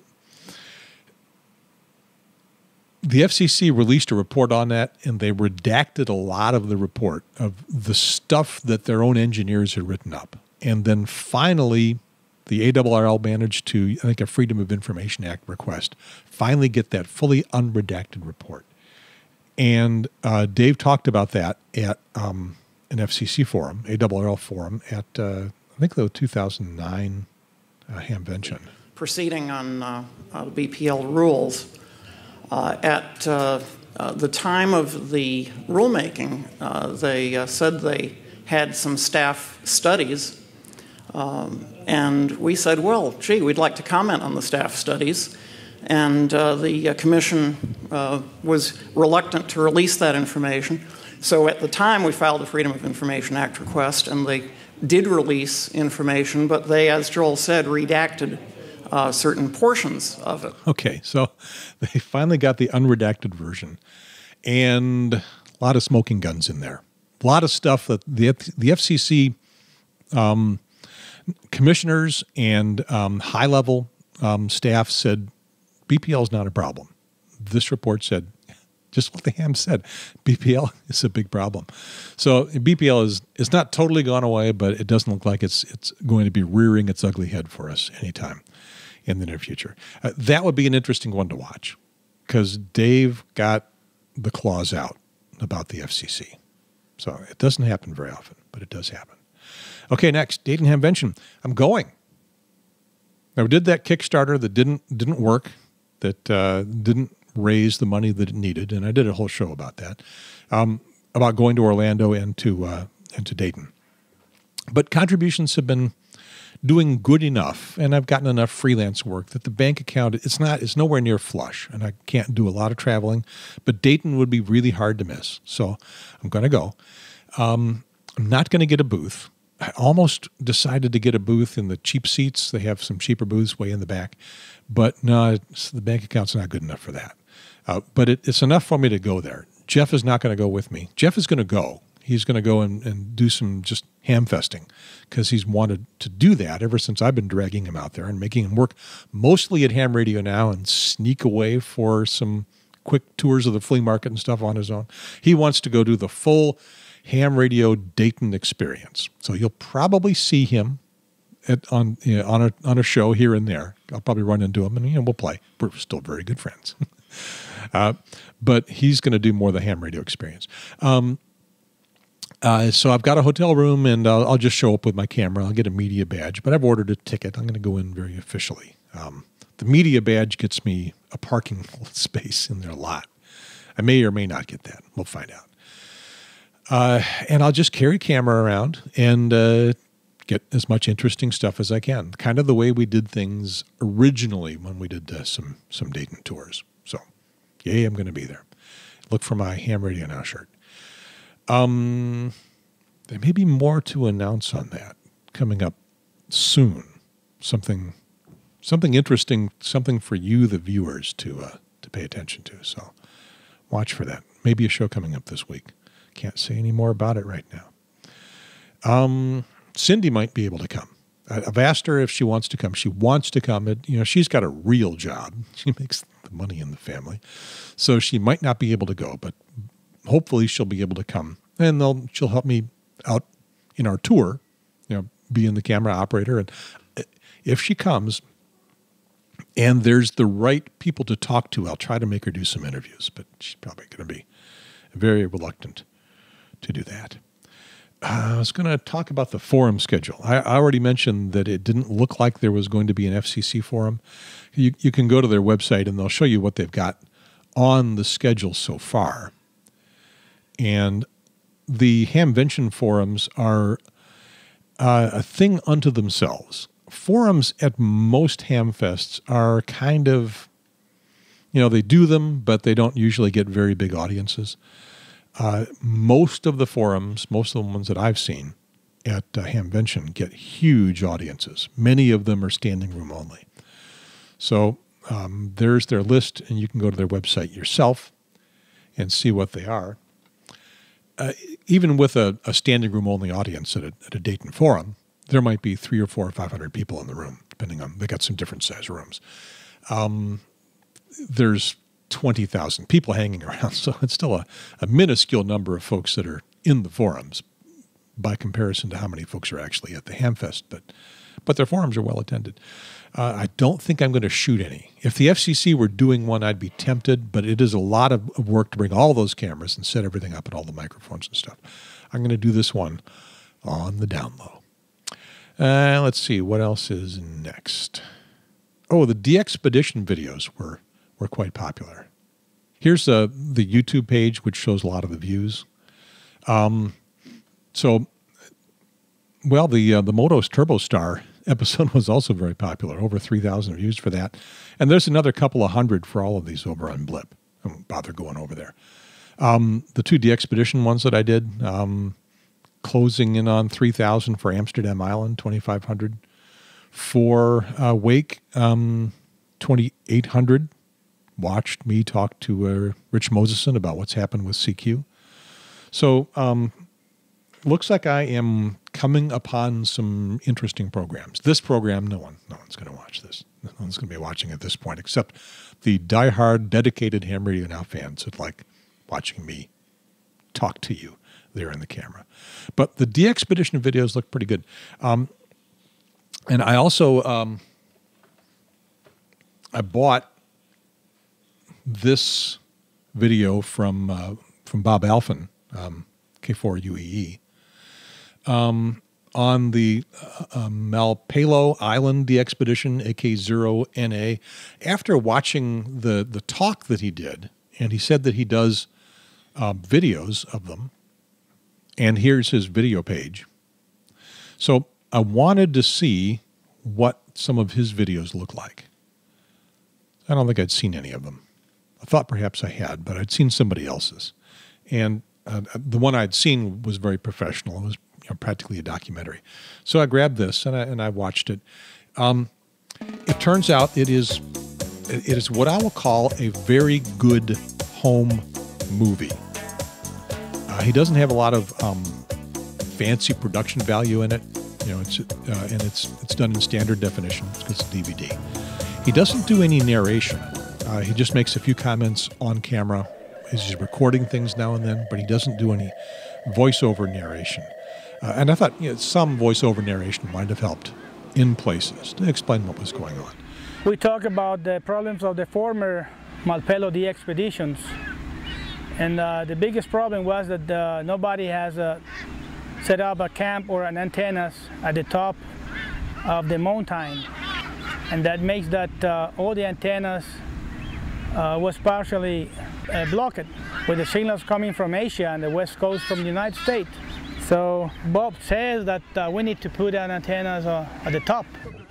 The F C C released a report on that, and they redacted a lot of the report of the stuff that their own engineers had written up. And then finally, the A R R L managed to, I think, a Freedom of Information Act request, finally get that fully unredacted report. And uh, Dave talked about that at um, an F C C forum, A R R L forum at, uh, I think, the two thousand nine uh, Hamvention. Proceeding on uh, uh, B P L rules. Uh, at uh, uh, the time of the rulemaking, uh, they uh, said they had some staff studies, um, and we said, well, gee, we'd like to comment on the staff studies. And uh, the uh, commission uh, was reluctant to release that information. So at the time, we filed a Freedom of Information Act request, and they did release information, but they, as Joel said, redacted uh, certain portions of it. Okay, so they finally got the unredacted version, and a lot of smoking guns in there. A lot of stuff that the, the F C C um, commissioners and um, high-level um, staff said, B P L is not a problem. This report said, just what the Ham said, B P L is a big problem. So B P L is is not totally gone away, but it doesn't look like it's it's going to be rearing its ugly head for us anytime in the near future. Uh, that would be an interesting one to watch, because Dave got the claws out about the F C C. So it doesn't happen very often, but it does happen. Okay, next, Dayton Hamvention. I'm going. Now, we did that Kickstarter that didn't didn't work, that uh, didn't raise the money that it needed, and I did a whole show about that, um, about going to Orlando and to uh, and to Dayton. But contributions have been doing good enough, and I've gotten enough freelance work that the bank account, it's not it's nowhere near flush, and I can't do a lot of traveling. But Dayton would be really hard to miss, so I'm going to go. Um, I'm not going to get a booth. I almost decided to get a booth in the cheap seats. They have some cheaper booths way in the back. But no, it's, the bank account's not good enough for that. Uh, but it, it's enough for me to go there. Jeff is not going to go with me. Jeff is going to go. He's going to go and, and do some just ham-festing, because he's wanted to do that ever since I've been dragging him out there and making him work mostly at Ham Radio Now and sneak away for some quick tours of the flea market and stuff on his own. He wants to go do the full Ham Radio Dayton experience. So you'll probably see him at, on you know, on a on a show here and there. I'll probably run into him, and you know, we'll play. We're still very good friends. uh, but he's going to do more of the Ham Radio experience. Um, uh, so I've got a hotel room, and I'll, I'll just show up with my camera. I'll get a media badge, but I've ordered a ticket. I'm going to go in very officially. Um, the media badge gets me a parking space in their lot. I may or may not get that. We'll find out. Uh, and I'll just carry camera around and uh, get as much interesting stuff as I can. Kind of the way we did things originally when we did uh, some some Dayton tours. So, yay, I'm going to be there. Look for my Ham Radio Now shirt. Um, there may be more to announce on that coming up soon. Something, something interesting, something for you, the viewers, to uh, to pay attention to. So, watch for that. Maybe a show coming up this week. Can't say any more about it right now. Um, Cindy might be able to come. I've asked her if she wants to come. She wants to come. It, you know, she's got a real job. She makes the money in the family, so she might not be able to go. But hopefully, she'll be able to come, and they'll she'll help me out in our tour. You know, being the camera operator, and if she comes, and there's the right people to talk to, I'll try to make her do some interviews. But she's probably going to be very reluctant to do that. Uh, I was going to talk about the forum schedule. I, I already mentioned that it didn't look like there was going to be an F C C forum. You, you can go to their website and they'll show you what they've got on the schedule so far. And the Hamvention forums are uh, a thing unto themselves. Forums at most Hamfests are kind of, you know, they do them, but they don't usually get very big audiences. Uh, most of the forums, most of the ones that I've seen at uh, Hamvention, get huge audiences. Many of them are standing room only. So um, there's their list, and you can go to their website yourself and see what they are. Uh, even with a, a standing room only audience at a, at a Dayton forum, there might be three or four or five hundred people in the room, depending on, they got some different size rooms. Um, there's twenty thousand people hanging around, so it's still a, a minuscule number of folks that are in the forums by comparison to how many folks are actually at the Hamfest. But but their forums are well attended. Uh, I don't think I'm going to shoot any. If the F C C were doing one, I'd be tempted, but it is a lot of work to bring all those cameras and set everything up and all the microphones and stuff. I'm going to do this one on the down low. Uh, let's see, what else is next? Oh, the DXpedition videos were, were quite popular. Here's uh, the YouTube page, which shows a lot of the views. Um, so, well, the uh, the Motos TurboStar episode was also very popular, over three thousand views for that. And there's another couple of hundred for all of these over on Blip. I won't bother going over there. Um, the two DXpedition ones that I did, um, closing in on three thousand for Amsterdam Island, twenty-five hundred. For uh, Wake, um, twenty-eight hundred. Watched me talk to uh, Rich Moseson about what's happened with C Q. So, um, looks like I am coming upon some interesting programs. This program, no one, no one's going to watch this. No one's going to be watching at this point, except the diehard, dedicated Ham Radio Now fans that like watching me talk to you there in the camera. But the DXpedition videos look pretty good. Um, and I also, um, I bought this video from uh, from Bob Alphin, um, K four U E E, um, on the uh, uh, Malpelo Island DXpedition, A K zero N A. After watching the, the talk that he did, and he said that he does uh, videos of them, and here's his video page. So I wanted to see what some of his videos look like. I don't think I'd seen any of them. I thought perhaps I had, but I'd seen somebody else's. And uh, the one I'd seen was very professional. It was you know, practically a documentary. So I grabbed this and I, and I watched it. Um, it turns out it is, it is what I will call a very good home movie. Uh, he doesn't have a lot of um, fancy production value in it. You know, it's uh, and it's it's done in standard definition because it's a D V D. He doesn't do any narration. Uh, he just makes a few comments on camera. He's recording things now and then, but he doesn't do any voiceover narration. Uh, and I thought you know, some voiceover narration might have helped in places to explain what was going on. We talk about the problems of the former Malpelo DXpeditions. And uh, the biggest problem was that uh, nobody has uh, set up a camp or an antennas at the top of the mountain. And that makes that uh, all the antennas uh, was partially uh, blocked with the signals coming from Asia and the west coast from the United States. So Bob says that uh, we need to put an antennas uh, at the top.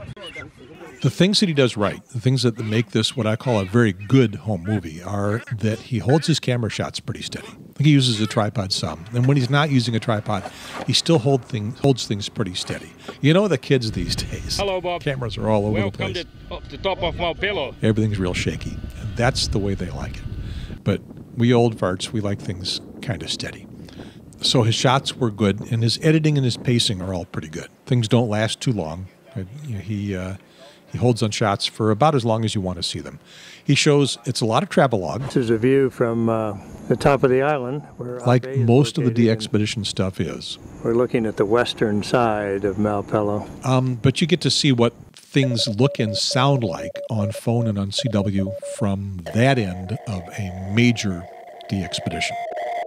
The things that he does right, the things that make this what I call a very good home movie, are that he holds his camera shots pretty steady. I think he uses a tripod some. And when he's not using a tripod, he still hold things, holds things pretty steady. You know the kids these days. Hello, Bob. Cameras are all over Welcome the place. Welcome to the top of Malpelo. Everything's real shaky. And that's the way they like it. But we old farts, we like things kind of steady. So his shots were good, and his editing and his pacing are all pretty good. Things don't last too long. He... Uh, He holds on shots for about as long as you want to see them. He shows it's a lot of travelogue. This is a view from uh, the top of the island, where like most of the DXpedition stuff is. We're looking at the western side of Malpelo. Um, but you get to see what things look and sound like on phone and on C W from that end of a major DXpedition.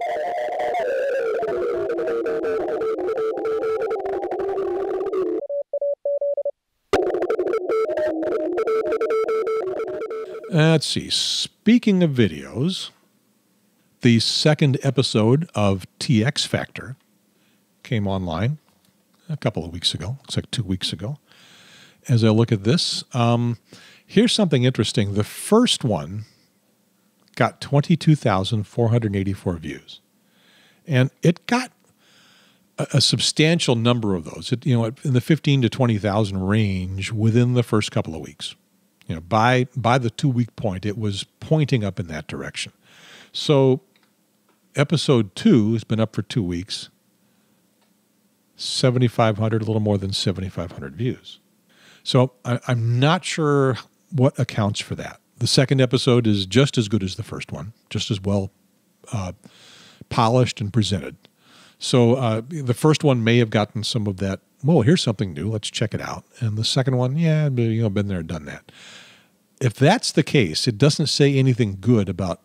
Let's see. Speaking of videos, the second episode of T X Factor came online a couple of weeks ago. Looks like two weeks ago. As I look at this, um, here's something interesting. The first one got twenty-two thousand four hundred eighty-four views, and it got a, a substantial number of those. It, you know, in the fifteen to twenty thousand range within the first couple of weeks. You know, by by the two-week point, it was pointing up in that direction. So episode two has been up for two weeks, seventy-five hundred, a little more than seventy-five hundred views. So I, I'm not sure what accounts for that. The second episode is just as good as the first one, just as well uh, polished and presented. So uh, the first one may have gotten some of that, well, here's something new, let's check it out. And the second one, yeah, you know, been there, done that. If that's the case, it doesn't say anything good about,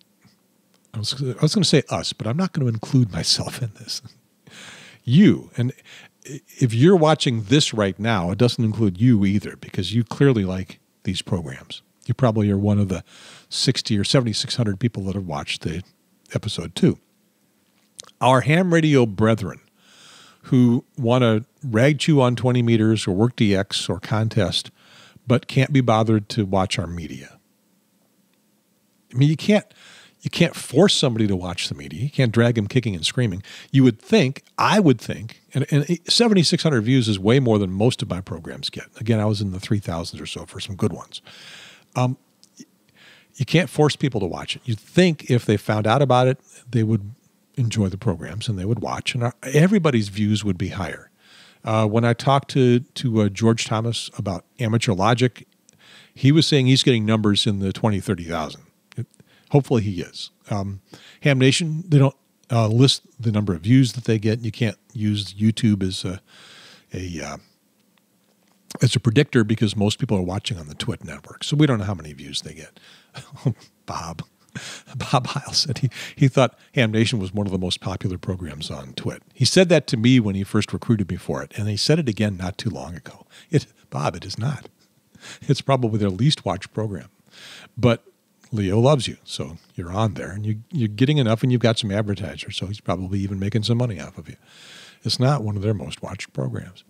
I was, I was going to say us, but I'm not going to include myself in this. You. And if you're watching this right now, it doesn't include you either, because you clearly like these programs. You probably are one of the sixty or seventy-six hundred people that have watched the episode two. Our ham radio brethren who want to rag chew on twenty meters or work D X or contest, but can't be bothered to watch our media. I mean, you can't, you can't force somebody to watch the media. You can't drag them kicking and screaming. You would think, I would think, and, and seventy-six hundred views is way more than most of my programs get. Again, I was in the three thousands or so for some good ones. Um, you can't force people to watch it. You'd think if they found out about it, they would enjoy the programs and they would watch, and our, everybody's views would be higher. Uh, when I talked to, to uh, George Thomas about Amateur Logic, he was saying he's getting numbers in the twenty, thirty thousand. Hopefully he is. Um, Ham Nation, they don't uh, list the number of views that they get. You can't use YouTube as a, a uh, as a predictor because most people are watching on the Twit network. So we don't know how many views they get. Bob. Bob Heil said he, he thought Ham Nation was one of the most popular programs on Twit. He said that to me when he first recruited me for it, and he said it again not too long ago. It, Bob, it is not. It's probably their least watched program. But Leo loves you, so you're on there, and you, you're getting enough, and you've got some advertisers, so he's probably even making some money off of you. It's not one of their most watched programs.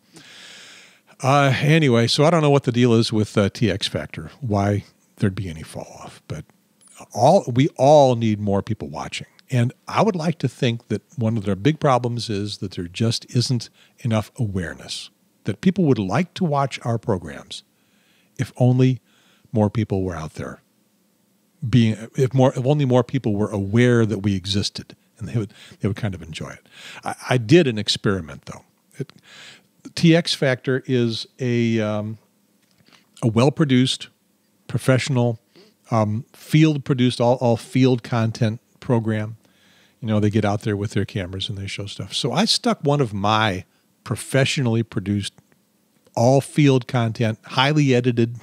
Uh, anyway, so I don't know what the deal is with uh, T X Factor, why there'd be any fall off, but all we all need more people watching. And I would like to think that one of their big problems is that there just isn't enough awareness, that people would like to watch our programs if only more people were out there. Being if more if only more people were aware that we existed, and they would they would kind of enjoy it. I, I did an experiment though. It, T X Factor is a um, a well produced, professional, um, field produced all all field content program. You know, they get out there with their cameras and they show stuff. So I stuck one of my professionally produced, all field content, highly edited,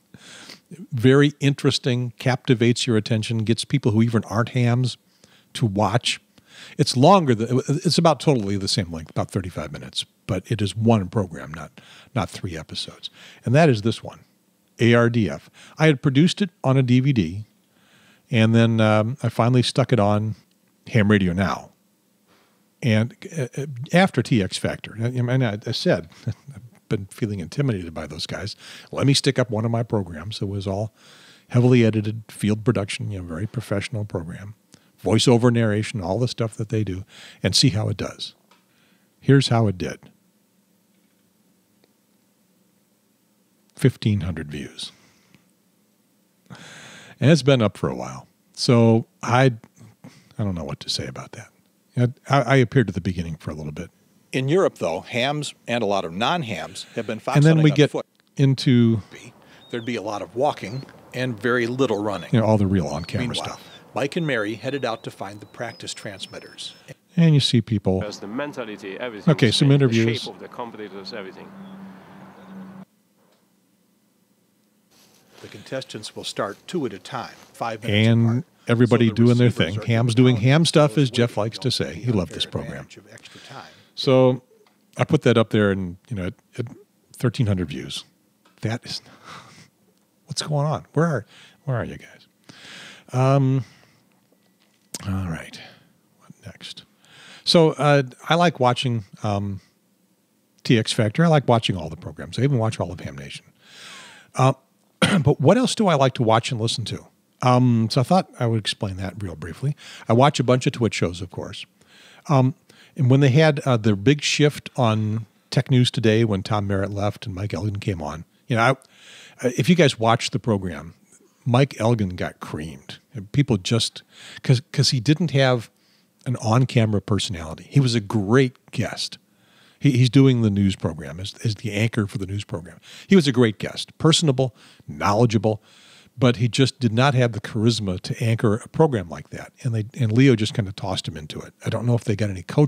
very interesting, captivates your attention, gets people who even aren't hams to watch. It's longer than, it's about totally the same length, about thirty-five minutes, but it is one program, not not three episodes. And that is this one, A R D F. I had produced it on a D V D, and then um, I finally stuck it on HamRadioNow. And uh, after T X Factor, I, mean, I, I said, been feeling intimidated by those guys. Let me stick up one of my programs. It was all heavily edited, field production, you know, very professional program, voiceover narration, all the stuff that they do, and see how it does. Here's how it did. fifteen hundred views. And it's been up for a while. So I, I don't know what to say about that. I, I appeared at the beginning for a little bit. In Europe, though, hams and a lot of non-hams have been fox and then hunting we on get foot. into There'd be a lot of walking and very little running. you know all the real on-camera Meanwhile, stuff. Mike and Mary headed out to find the practice transmitters. And you see people. Because the mentality, everything. Okay, some interviews. The shape of the competitors, everything. The contestants will start two at a time, five minutes And apart. everybody So the doing their receivers thing. are Ham's given doing out ham to stuff, those as Jeff waiting likes to say. taking He loved this unfair program. advantage of extra time. So I put that up there, and you know, at, at thirteen hundred views. That is, what's going on? Where are, where are you guys? Um. All right. What next? So uh, I like watching um, T X Factor. I like watching all the programs. I even watch all of Ham Nation. Uh, but what else do I like to watch and listen to? Um, so I thought I would explain that real briefly. I watch a bunch of Twitch shows, of course. Um, and when they had uh, their big shift on Tech News Today, when Tom Merritt left and Mike Elgin came on, you know, I, if you guys watched the program, Mike Elgin got creamed. And people just, because because he didn't have an on-camera personality. He was a great guest. He, he's doing the news program as, as the anchor for the news program. He was a great guest, personable, knowledgeable, but he just did not have the charisma to anchor a program like that. And they and Leo just kind of tossed him into it. I don't know if they got any coaching.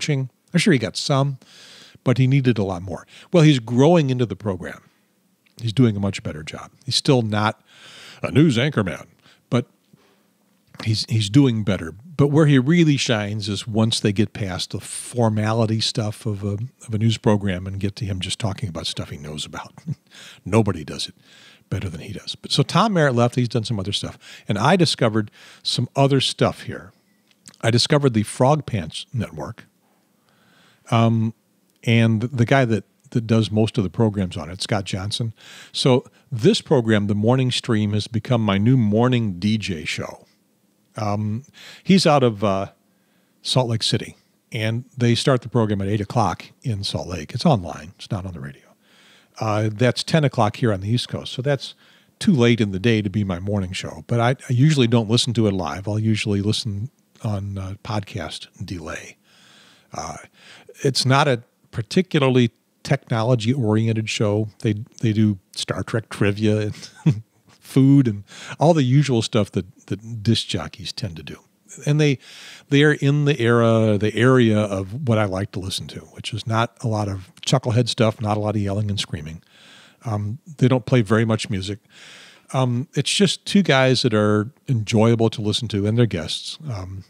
I'm sure he got some, but he needed a lot more. Well, he's growing into the program. He's doing a much better job. He's still not a news anchorman, but he's he's doing better. But where he really shines is once they get past the formality stuff of a of a news program and get to him just talking about stuff he knows about. Nobody does it better than he does. But so Tom Merritt left. He's done some other stuff, and I discovered some other stuff here. I discovered the Frog Pants Network, um, and the guy that that does most of the programs on it, Scott Johnson. So this program, the Morning Stream, has become my new morning D J show. Um, he's out of uh, Salt Lake City, and they start the program at eight o'clock in Salt Lake. It's online. It's not on the radio. Uh, that's ten o'clock here on the East Coast, so that's too late in the day to be my morning show. But I, I usually don't listen to it live. I'll usually listen on uh, podcast delay. Uh, it's not a particularly technology-oriented show. They they do Star Trek trivia and food and all the usual stuff that, that disc jockeys tend to do. And they they are in the era, the area of what I like to listen to, which is not a lot of chucklehead stuff, not a lot of yelling and screaming. Um, they don't play very much music. Um, it's just two guys that are enjoyable to listen to and their guests. Um,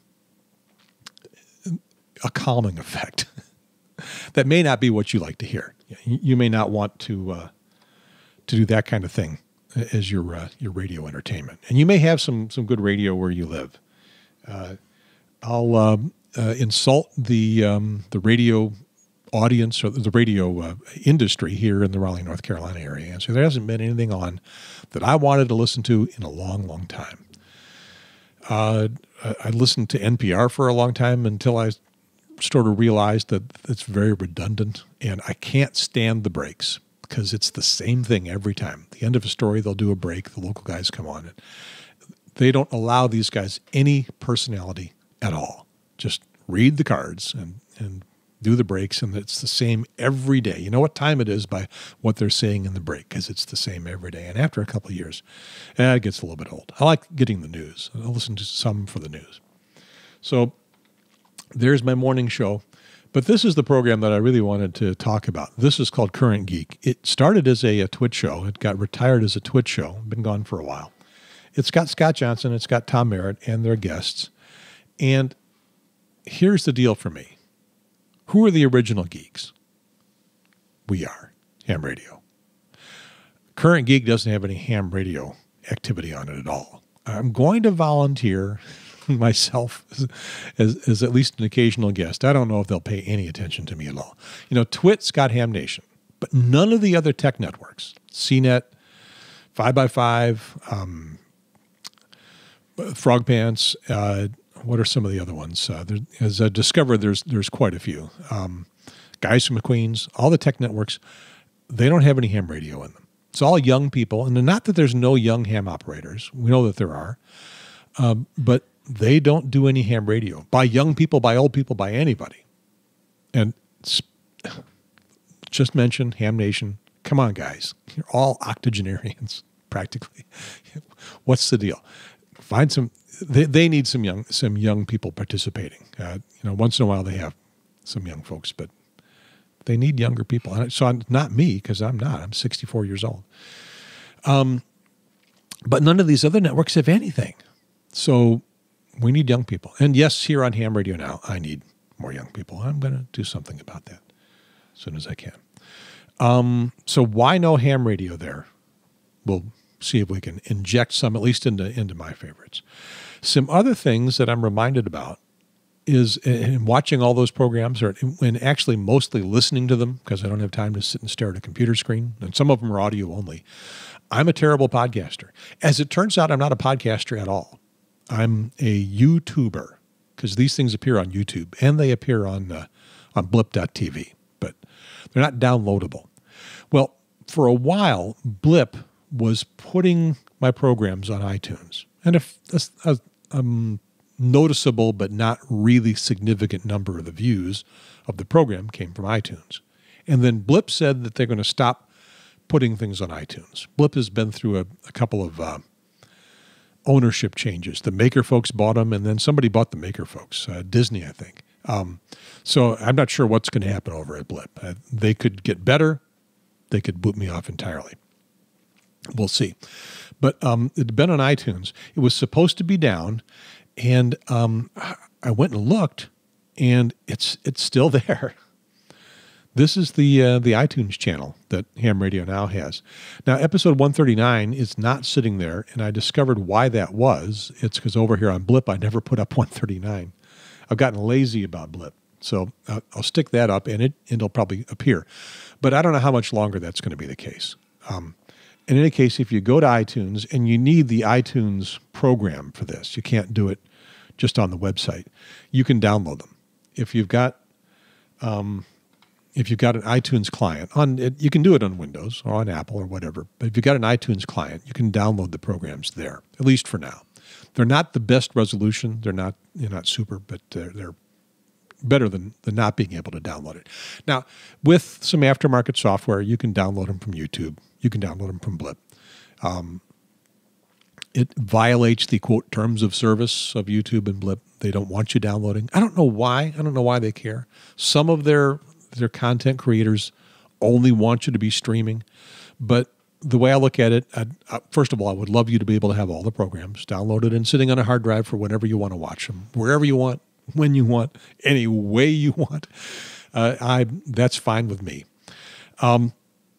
a calming effect. That may not be what you like to hear. You may not want to uh, to do that kind of thing as your uh, your radio entertainment, and you may have some some good radio where you live. Uh, I'll uh, uh, insult the um, the radio audience or the radio uh, industry here in the Raleigh, North Carolina area, and so there hasn't been anything on that I wanted to listen to in a long, long time. Uh, I listened to N P R for a long time until I sort of realized that it's very redundant, and I can't stand the breaks because it's the same thing every time. At the end of a story, they'll do a break. The local guys come on. And they don't allow these guys any personality at all. Just read the cards and, and do the breaks, and it's the same every day. You know what time it is by what they're saying in the break because it's the same every day. And after a couple of years, eh, it gets a little bit old. I like getting the news. I'll listen to some for the news. So there's my morning show. But this is the program that I really wanted to talk about. This is called Current Geek. It started as a, a Twitch show. It got retired as a Twitch show. Been gone for a while. It's got Scott Johnson. It's got Tom Merritt and their guests. And here's the deal for me. Who are the original geeks? We are. Ham Radio. Current Geek doesn't have any ham radio activity on it at all. I'm going to volunteer myself as, as, as at least an occasional guest. I don't know if they'll pay any attention to me at all. You know, Twit's got Ham Nation, but none of the other tech networks, C net, five by five, um, Frog Pants, uh, what are some of the other ones? Uh, there, as I discovered, there's there's quite a few. Um, Guys from McQueen's, all the tech networks, they don't have any ham radio in them. It's all young people, and not that there's no young ham operators. We know that there are, um, but they don't do any ham radio by young people, by old people, by anybody. And just mention Ham Nation. Come on, guys. You're all octogenarians, practically. What's the deal? Find some. They, they need some young some young people participating. Uh, you know, once in a while they have some young folks, but they need younger people. And so I'm, not me, because I'm not. I'm sixty-four years old. Um, but none of these other networks have anything. So we need young people. And yes, here on Ham Radio Now, I need more young people. I'm going to do something about that as soon as I can. Um, so why no ham radio there? We'll see if we can inject some, at least into, into my favorites. Some other things that I'm reminded about is in watching all those programs, or and actually mostly listening to them, because I don't have time to sit and stare at a computer screen, and some of them are audio only. I'm a terrible podcaster. As it turns out, I'm not a podcaster at all. I'm a YouTuber, because these things appear on YouTube, and they appear on uh, on blip dot t v, but they're not downloadable. Well, for a while, Blip was putting my programs on iTunes, and if a, a, a noticeable but not really significant number of the views of the program came from iTunes. And then Blip said that they're going to stop putting things on iTunes. Blip has been through a, a couple of uh, ownership changes. The Maker folks bought them, and then somebody bought the Maker folks, uh, Disney, I think. Um, so I'm not sure what's going to happen over at Blip. Uh, they could get better. They could boot me off entirely. We'll see. But um, it had been on iTunes. It was supposed to be down, and um, I went and looked, and it's it's still there. This is the uh, the iTunes channel that Ham Radio Now has. Now, episode one thirty-nine is not sitting there, and I discovered why that was. It's because over here on Blip, I never put up one thirty-nine. I've gotten lazy about Blip, so uh, I'll stick that up, and it and it'll probably appear. But I don't know how much longer that's going to be the case. Um, in any case, if you go to iTunes, and you need the iTunes program for this, you can't do it just on the website. You can download them. If you've got um, if you've got an iTunes client, on it, you can do it on Windows or on Apple or whatever. But if you've got an iTunes client, you can download the programs there, at least for now. They're not the best resolution. They're not you're not super, but they're, they're better than, than not being able to download it. Now, with some aftermarket software, you can download them from YouTube. You can download them from Blip. Um, it violates the, quote, terms of service of YouTube and Blip. They don't want you downloading. I don't know why. I don't know why they care. Some of their their content creators only want you to be streaming, but the way I look at it, I, I, first of all, I would love you to be able to have all the programs downloaded and sitting on a hard drive for whenever you want to watch them, wherever you want, when you want, any way you want. Uh, I that's fine with me. Um,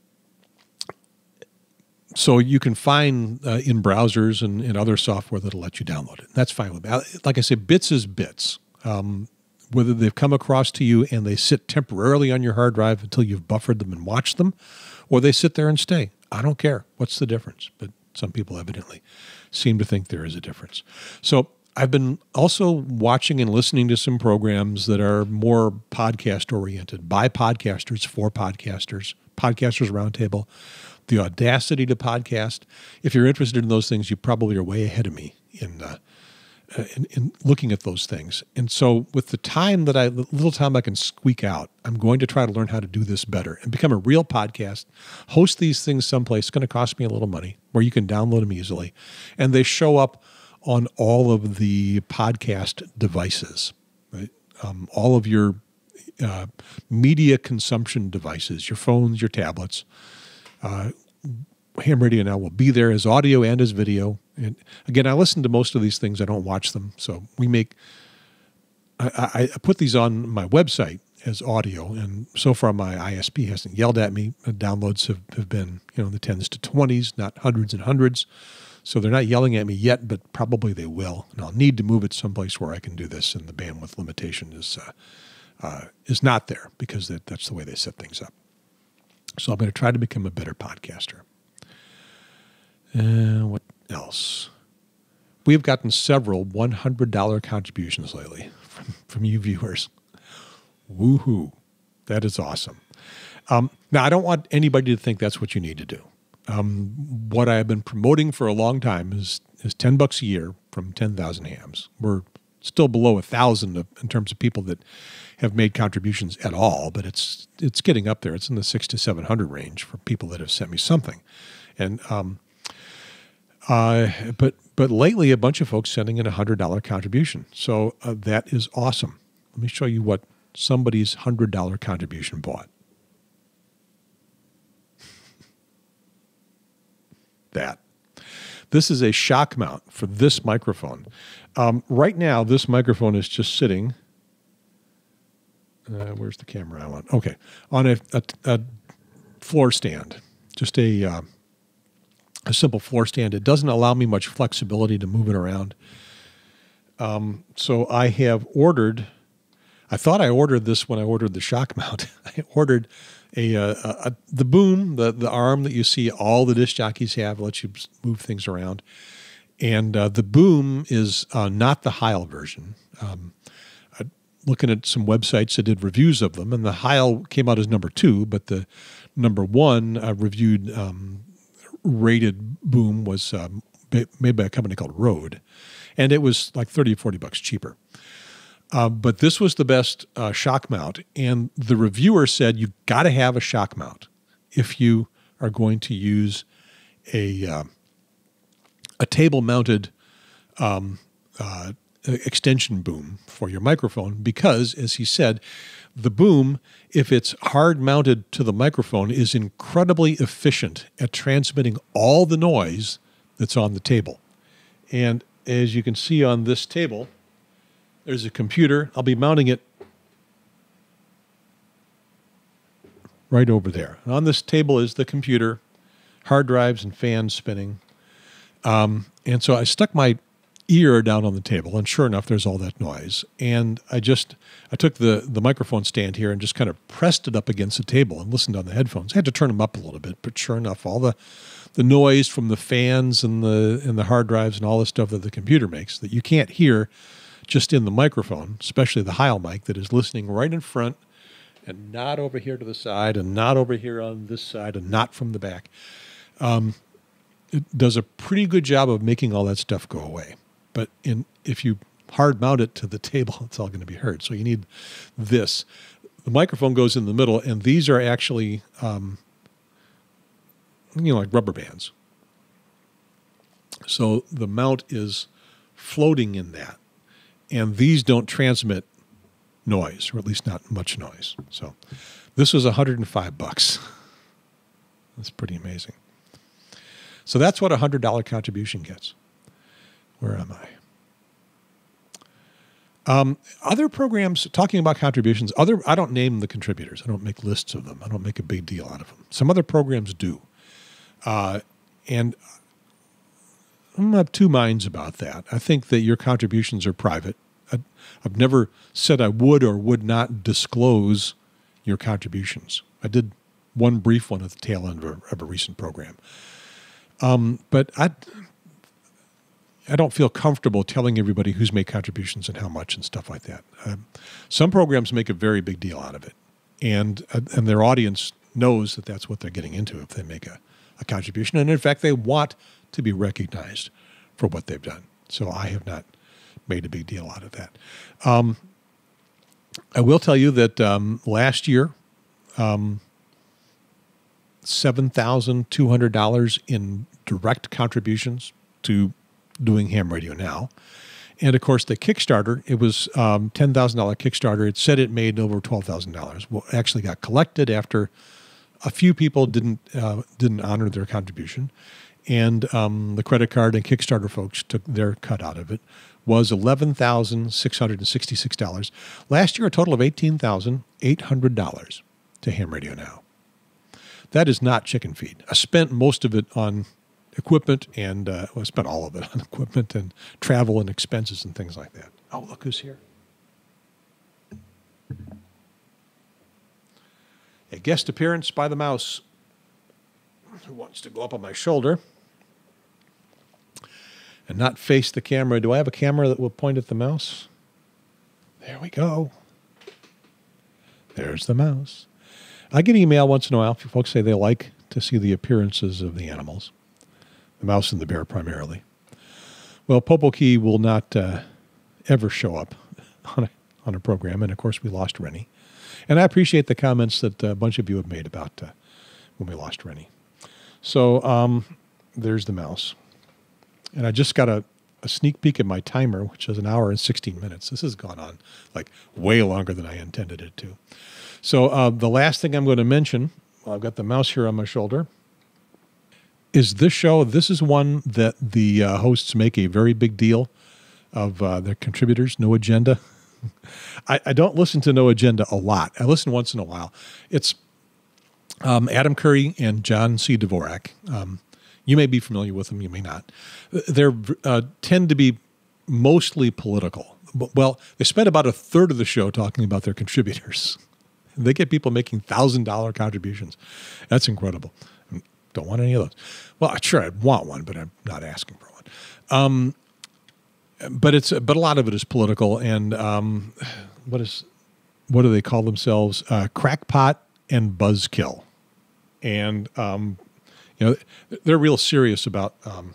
so you can find uh, in browsers and, and other software that'll let you download it. That's fine with me. Like I said, bits is bits. Um, whether they've come across to you and they sit temporarily on your hard drive until you've buffered them and watched them, or they sit there and stay. I don't care. What's the difference? But some people evidently seem to think there is a difference. So I've been also watching and listening to some programs that are more podcast oriented, by podcasters, for podcasters, Podcasters Roundtable, the Audacity to Podcast. If you're interested in those things, you probably are way ahead of me in, uh, in, in looking at those things. And so with the time that I, the little time I can squeak out, I'm going to try to learn how to do this better and become a real podcast, host these things someplace. It's going to cost me a little money where you can download them easily. And they show up on all of the podcast devices, right? Um, all of your uh, media consumption devices, your phones, your tablets. Uh, Ham Radio Now will be there as audio and as video. And again, I listen to most of these things. I don't watch them. So we make, I, I put these on my website as audio. And so far my I S P hasn't yelled at me. Downloads have, have been, you know, in the tens to twenties, not hundreds and hundreds. So they're not yelling at me yet, but probably they will. And I'll need to move it someplace where I can do this. And the bandwidth limitation is, uh, uh, is not there because that, that's the way they set things up. So I'm going to try to become a better podcaster. Uh, what else? We've gotten several one hundred dollars contributions lately from, from you viewers. Woohoo. That is awesome. Um, now, I don't want anybody to think that's what you need to do. Um, what I have been promoting for a long time is, is ten bucks a year from ten thousand hams. We're still below a thousand in terms of people that have made contributions at all, but it's, it's getting up there. It's in the six to seven hundred range for people that have sent me something. And, um, Uh, but but lately, a bunch of folks sending in a one hundred dollars contribution. So uh, that is awesome. Let me show you what somebody's one hundred dollars contribution bought. That. This is a shock mount for this microphone. Um, right now, this microphone is just sitting. Uh, where's the camera I want? Okay. On a, a, a floor stand. Just a... Uh, a simple floor stand. It doesn't allow me much flexibility to move it around. Um, so I have ordered, I thought I ordered this when I ordered the shock mount. I ordered a, a, a the boom, the, the arm that you see all the disc jockeys have, lets you move things around. And uh, the boom is uh, not the Heil version. Um, I, looking at some websites that did reviews of them, and the Heil came out as number two, but the number one uh, reviewed um, rated boom was um, made by a company called Rode, and it was like thirty or forty bucks cheaper. Uh, but this was the best uh, shock mount, and the reviewer said you've got to have a shock mount if you are going to use a uh, a table-mounted um, uh, uh, extension boom for your microphone because, as he said, the boom, if it's hard mounted to the microphone, is incredibly efficient at transmitting all the noise that's on the table. And as you can see on this table, there's a computer. I'll be mounting it right over there. And on this table is the computer, hard drives and fans spinning. Um, and so I stuck my ear down on the table, and sure enough, there's all that noise. And I just, I took the, the microphone stand here and just kind of pressed it up against the table and listened on the headphones. I had to turn them up a little bit, but sure enough, all the, the noise from the fans and the, and the hard drives and all the stuff that the computer makes that you can't hear just in the microphone, especially the Heil mic that is listening right in front and not over here to the side and not over here on this side and not from the back. Um, it does a pretty good job of making all that stuff go away. But in if you hard mount it to the table, it's all going to be heard. So you need this. The microphone goes in the middle, and these are actually, um, you know, like rubber bands. So the mount is floating in that. And these don't transmit noise, or at least not much noise. So this was one hundred five bucks. That's pretty amazing. So that's what a one hundred dollar contribution gets. Where am I? Um, other programs, talking about contributions, other I don't name the contributors. I don't make lists of them. I don't make a big deal out of them. Some other programs do. Uh, and I'm of two minds about that. I think that your contributions are private. I, I've never said I would or would not disclose your contributions. I did one brief one at the tail end of a, of a recent program. Um, but I... I don't feel comfortable telling everybody who's made contributions and how much and stuff like that. Um, some programs make a very big deal out of it, and uh, and their audience knows that that's what they're getting into if they make a, a contribution. And in fact, they want to be recognized for what they've done. So I have not made a big deal out of that. Um, I will tell you that um, last year, um, seven thousand two hundred dollars in direct contributions to doing Ham Radio Now. And of course, the Kickstarter, it was um, ten thousand dollar Kickstarter. It said it made over twelve thousand dollars. Well, it actually got collected after a few people didn't uh, didn't honor their contribution. And um, the credit card and Kickstarter folks took their cut out of it. Was eleven thousand six hundred sixty-six dollars. Last year, a total of eighteen thousand eight hundred dollars to Ham Radio Now. That is not chicken feed. I spent most of it on equipment and, uh, well, I spent all of it on equipment and travel and expenses and things like that. Oh, look who's here. A guest appearance by the mouse who wants to go up on my shoulder and not face the camera. Do I have a camera that will point at the mouse? There we go. There's the mouse. I get email once in a while. Folks say they like to see the appearances of the animals. The mouse and the bear primarily. Well, Popo Key will not uh, ever show up on a, on a program. And, of course, we lost Rennie. And I appreciate the comments that a bunch of you have made about uh, when we lost Rennie. So um, there's the mouse. And I just got a, a sneak peek at my timer, which is an hour and sixteen minutes. This has gone on like way longer than I intended it to. So uh, the last thing I'm going to mention, well, I've got the mouse here on my shoulder, is this show. This is one that the uh, hosts make a very big deal of uh, their contributors, No Agenda. I, I don't listen to No Agenda a lot. I listen once in a while. It's um, Adam Curry and John C. Dvorak. Um, you may be familiar with them. You may not. They uh, tend to be mostly political. Well, they spend about a third of the show talking about their contributors. They get people making one thousand dollar contributions. That's incredible. Don't want any of those. Well, sure, I'd want one, but I'm not asking for one. Um, but it's but a lot of it is political, and um, what is what do they call themselves? Uh, crackpot and buzzkill, and um, you know they're real serious about um,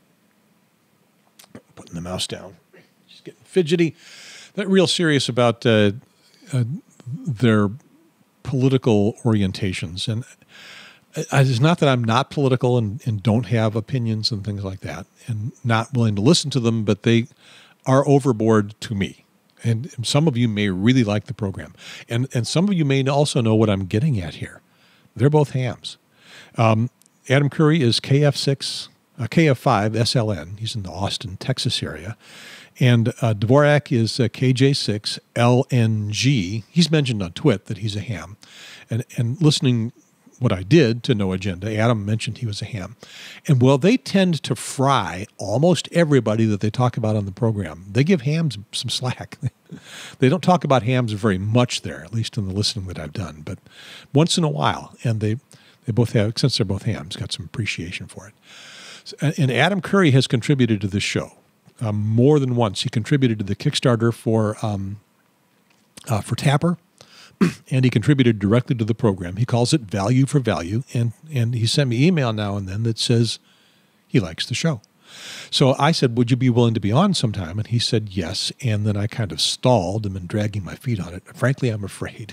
putting the mouse down. Just getting fidgety. They're real serious about uh, uh, their political orientations, and it's not that I'm not political and, and don't have opinions and things like that and not willing to listen to them, but they are overboard to me. And some of you may really like the program. And and some of you may also know what I'm getting at here. They're both hams. Um, Adam Curry is K F six, uh, K F five S L N. He's in the Austin, Texas area. And uh, Dvorak is uh, K J six L N G. He's mentioned on Twit that he's a ham. And, and listening what I did to No Agenda, Adam mentioned he was a ham. And while they tend to fry almost everybody that they talk about on the program, they give hams some slack. They don't talk about hams very much there, at least in the listening that I've done, but once in a while. And they, they both have, since they're both hams, got some appreciation for it. So, and Adam Curry has contributed to this show um, more than once. He contributed to the Kickstarter for um, uh, for Tapper. And he contributed directly to the program. He calls it value for value. And, and he sent me email now and then that says he likes the show. So I said, would you be willing to be on sometime? And he said, yes. And then I kind of stalled and been dragging my feet on it. Frankly, I'm afraid.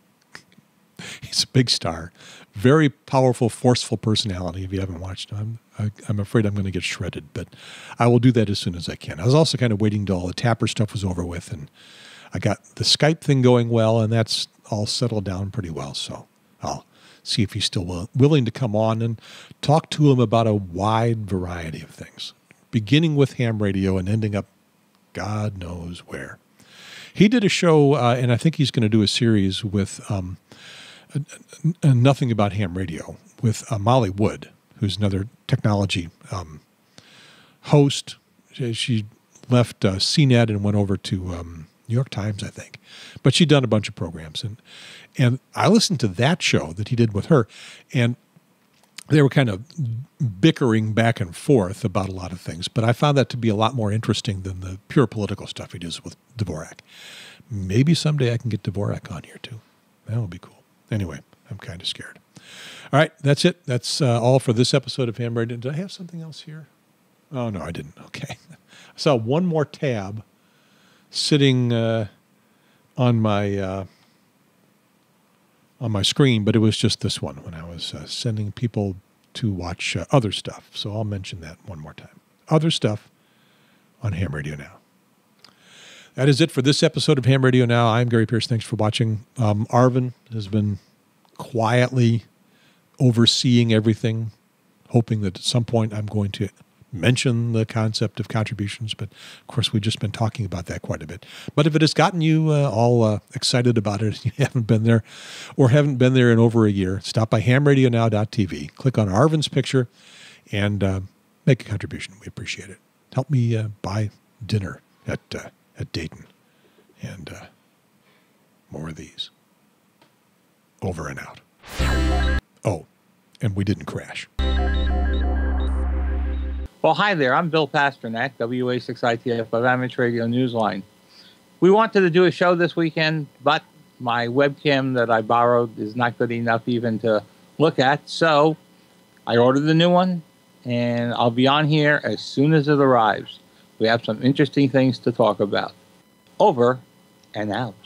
He's a big star. Very powerful, forceful personality. If you haven't watched him, I'm, I, I'm afraid I'm going to get shredded. But I will do that as soon as I can. I was also kind of waiting till all the Tapper stuff was over with. And I got the Skype thing going well, and that's all settled down pretty well. So I'll see if he's still will, willing to come on and talk to him about a wide variety of things, beginning with ham radio and ending up God knows where. He did a show, uh, and I think he's going to do a series with um, uh, uh, Nothing About Ham Radio with uh, Molly Wood, who's another technology um, host. She, she left uh, C net and went over to um, New York Times, I think. But she'd done a bunch of programs. And and I listened to that show that he did with her, and they were kind of bickering back and forth about a lot of things. But I found that to be a lot more interesting than the pure political stuff he does with Dvorak. Maybe someday I can get Dvorak on here, too. That would be cool. Anyway, I'm kind of scared. All right, that's it. That's uh, all for this episode of Ham Radio. Did I have something else here? Oh, no, I didn't. Okay. I saw one more tab sitting uh, on my uh, on my screen, but it was just this one when I was uh, sending people to watch uh, other stuff. So I'll mention that one more time. Other stuff on Ham Radio Now. That is it for this episode of Ham Radio Now. I'm Gary Pierce. Thanks for watching. Um, Arvin has been quietly overseeing everything, hoping that at some point I'm going to mention the concept of contributions, but of course we've just been talking about that quite a bit. But if it has gotten you uh, all uh, excited about it, you haven't been there or haven't been there in over a year, stop by ham radio now dot t v, click on Arvin's picture, and uh, make a contribution. We appreciate it. Help me uh, buy dinner at uh, at Dayton, and uh, more of these. Over and out. Oh, and we didn't crash. Well, hi there. I'm Bill Pasternak, W A six I T F of Amateur Radio Newsline. We wanted to do a show this weekend, but my webcam that I borrowed is not good enough even to look at, so I ordered the new one, and I'll be on here as soon as it arrives. We have some interesting things to talk about. Over and out.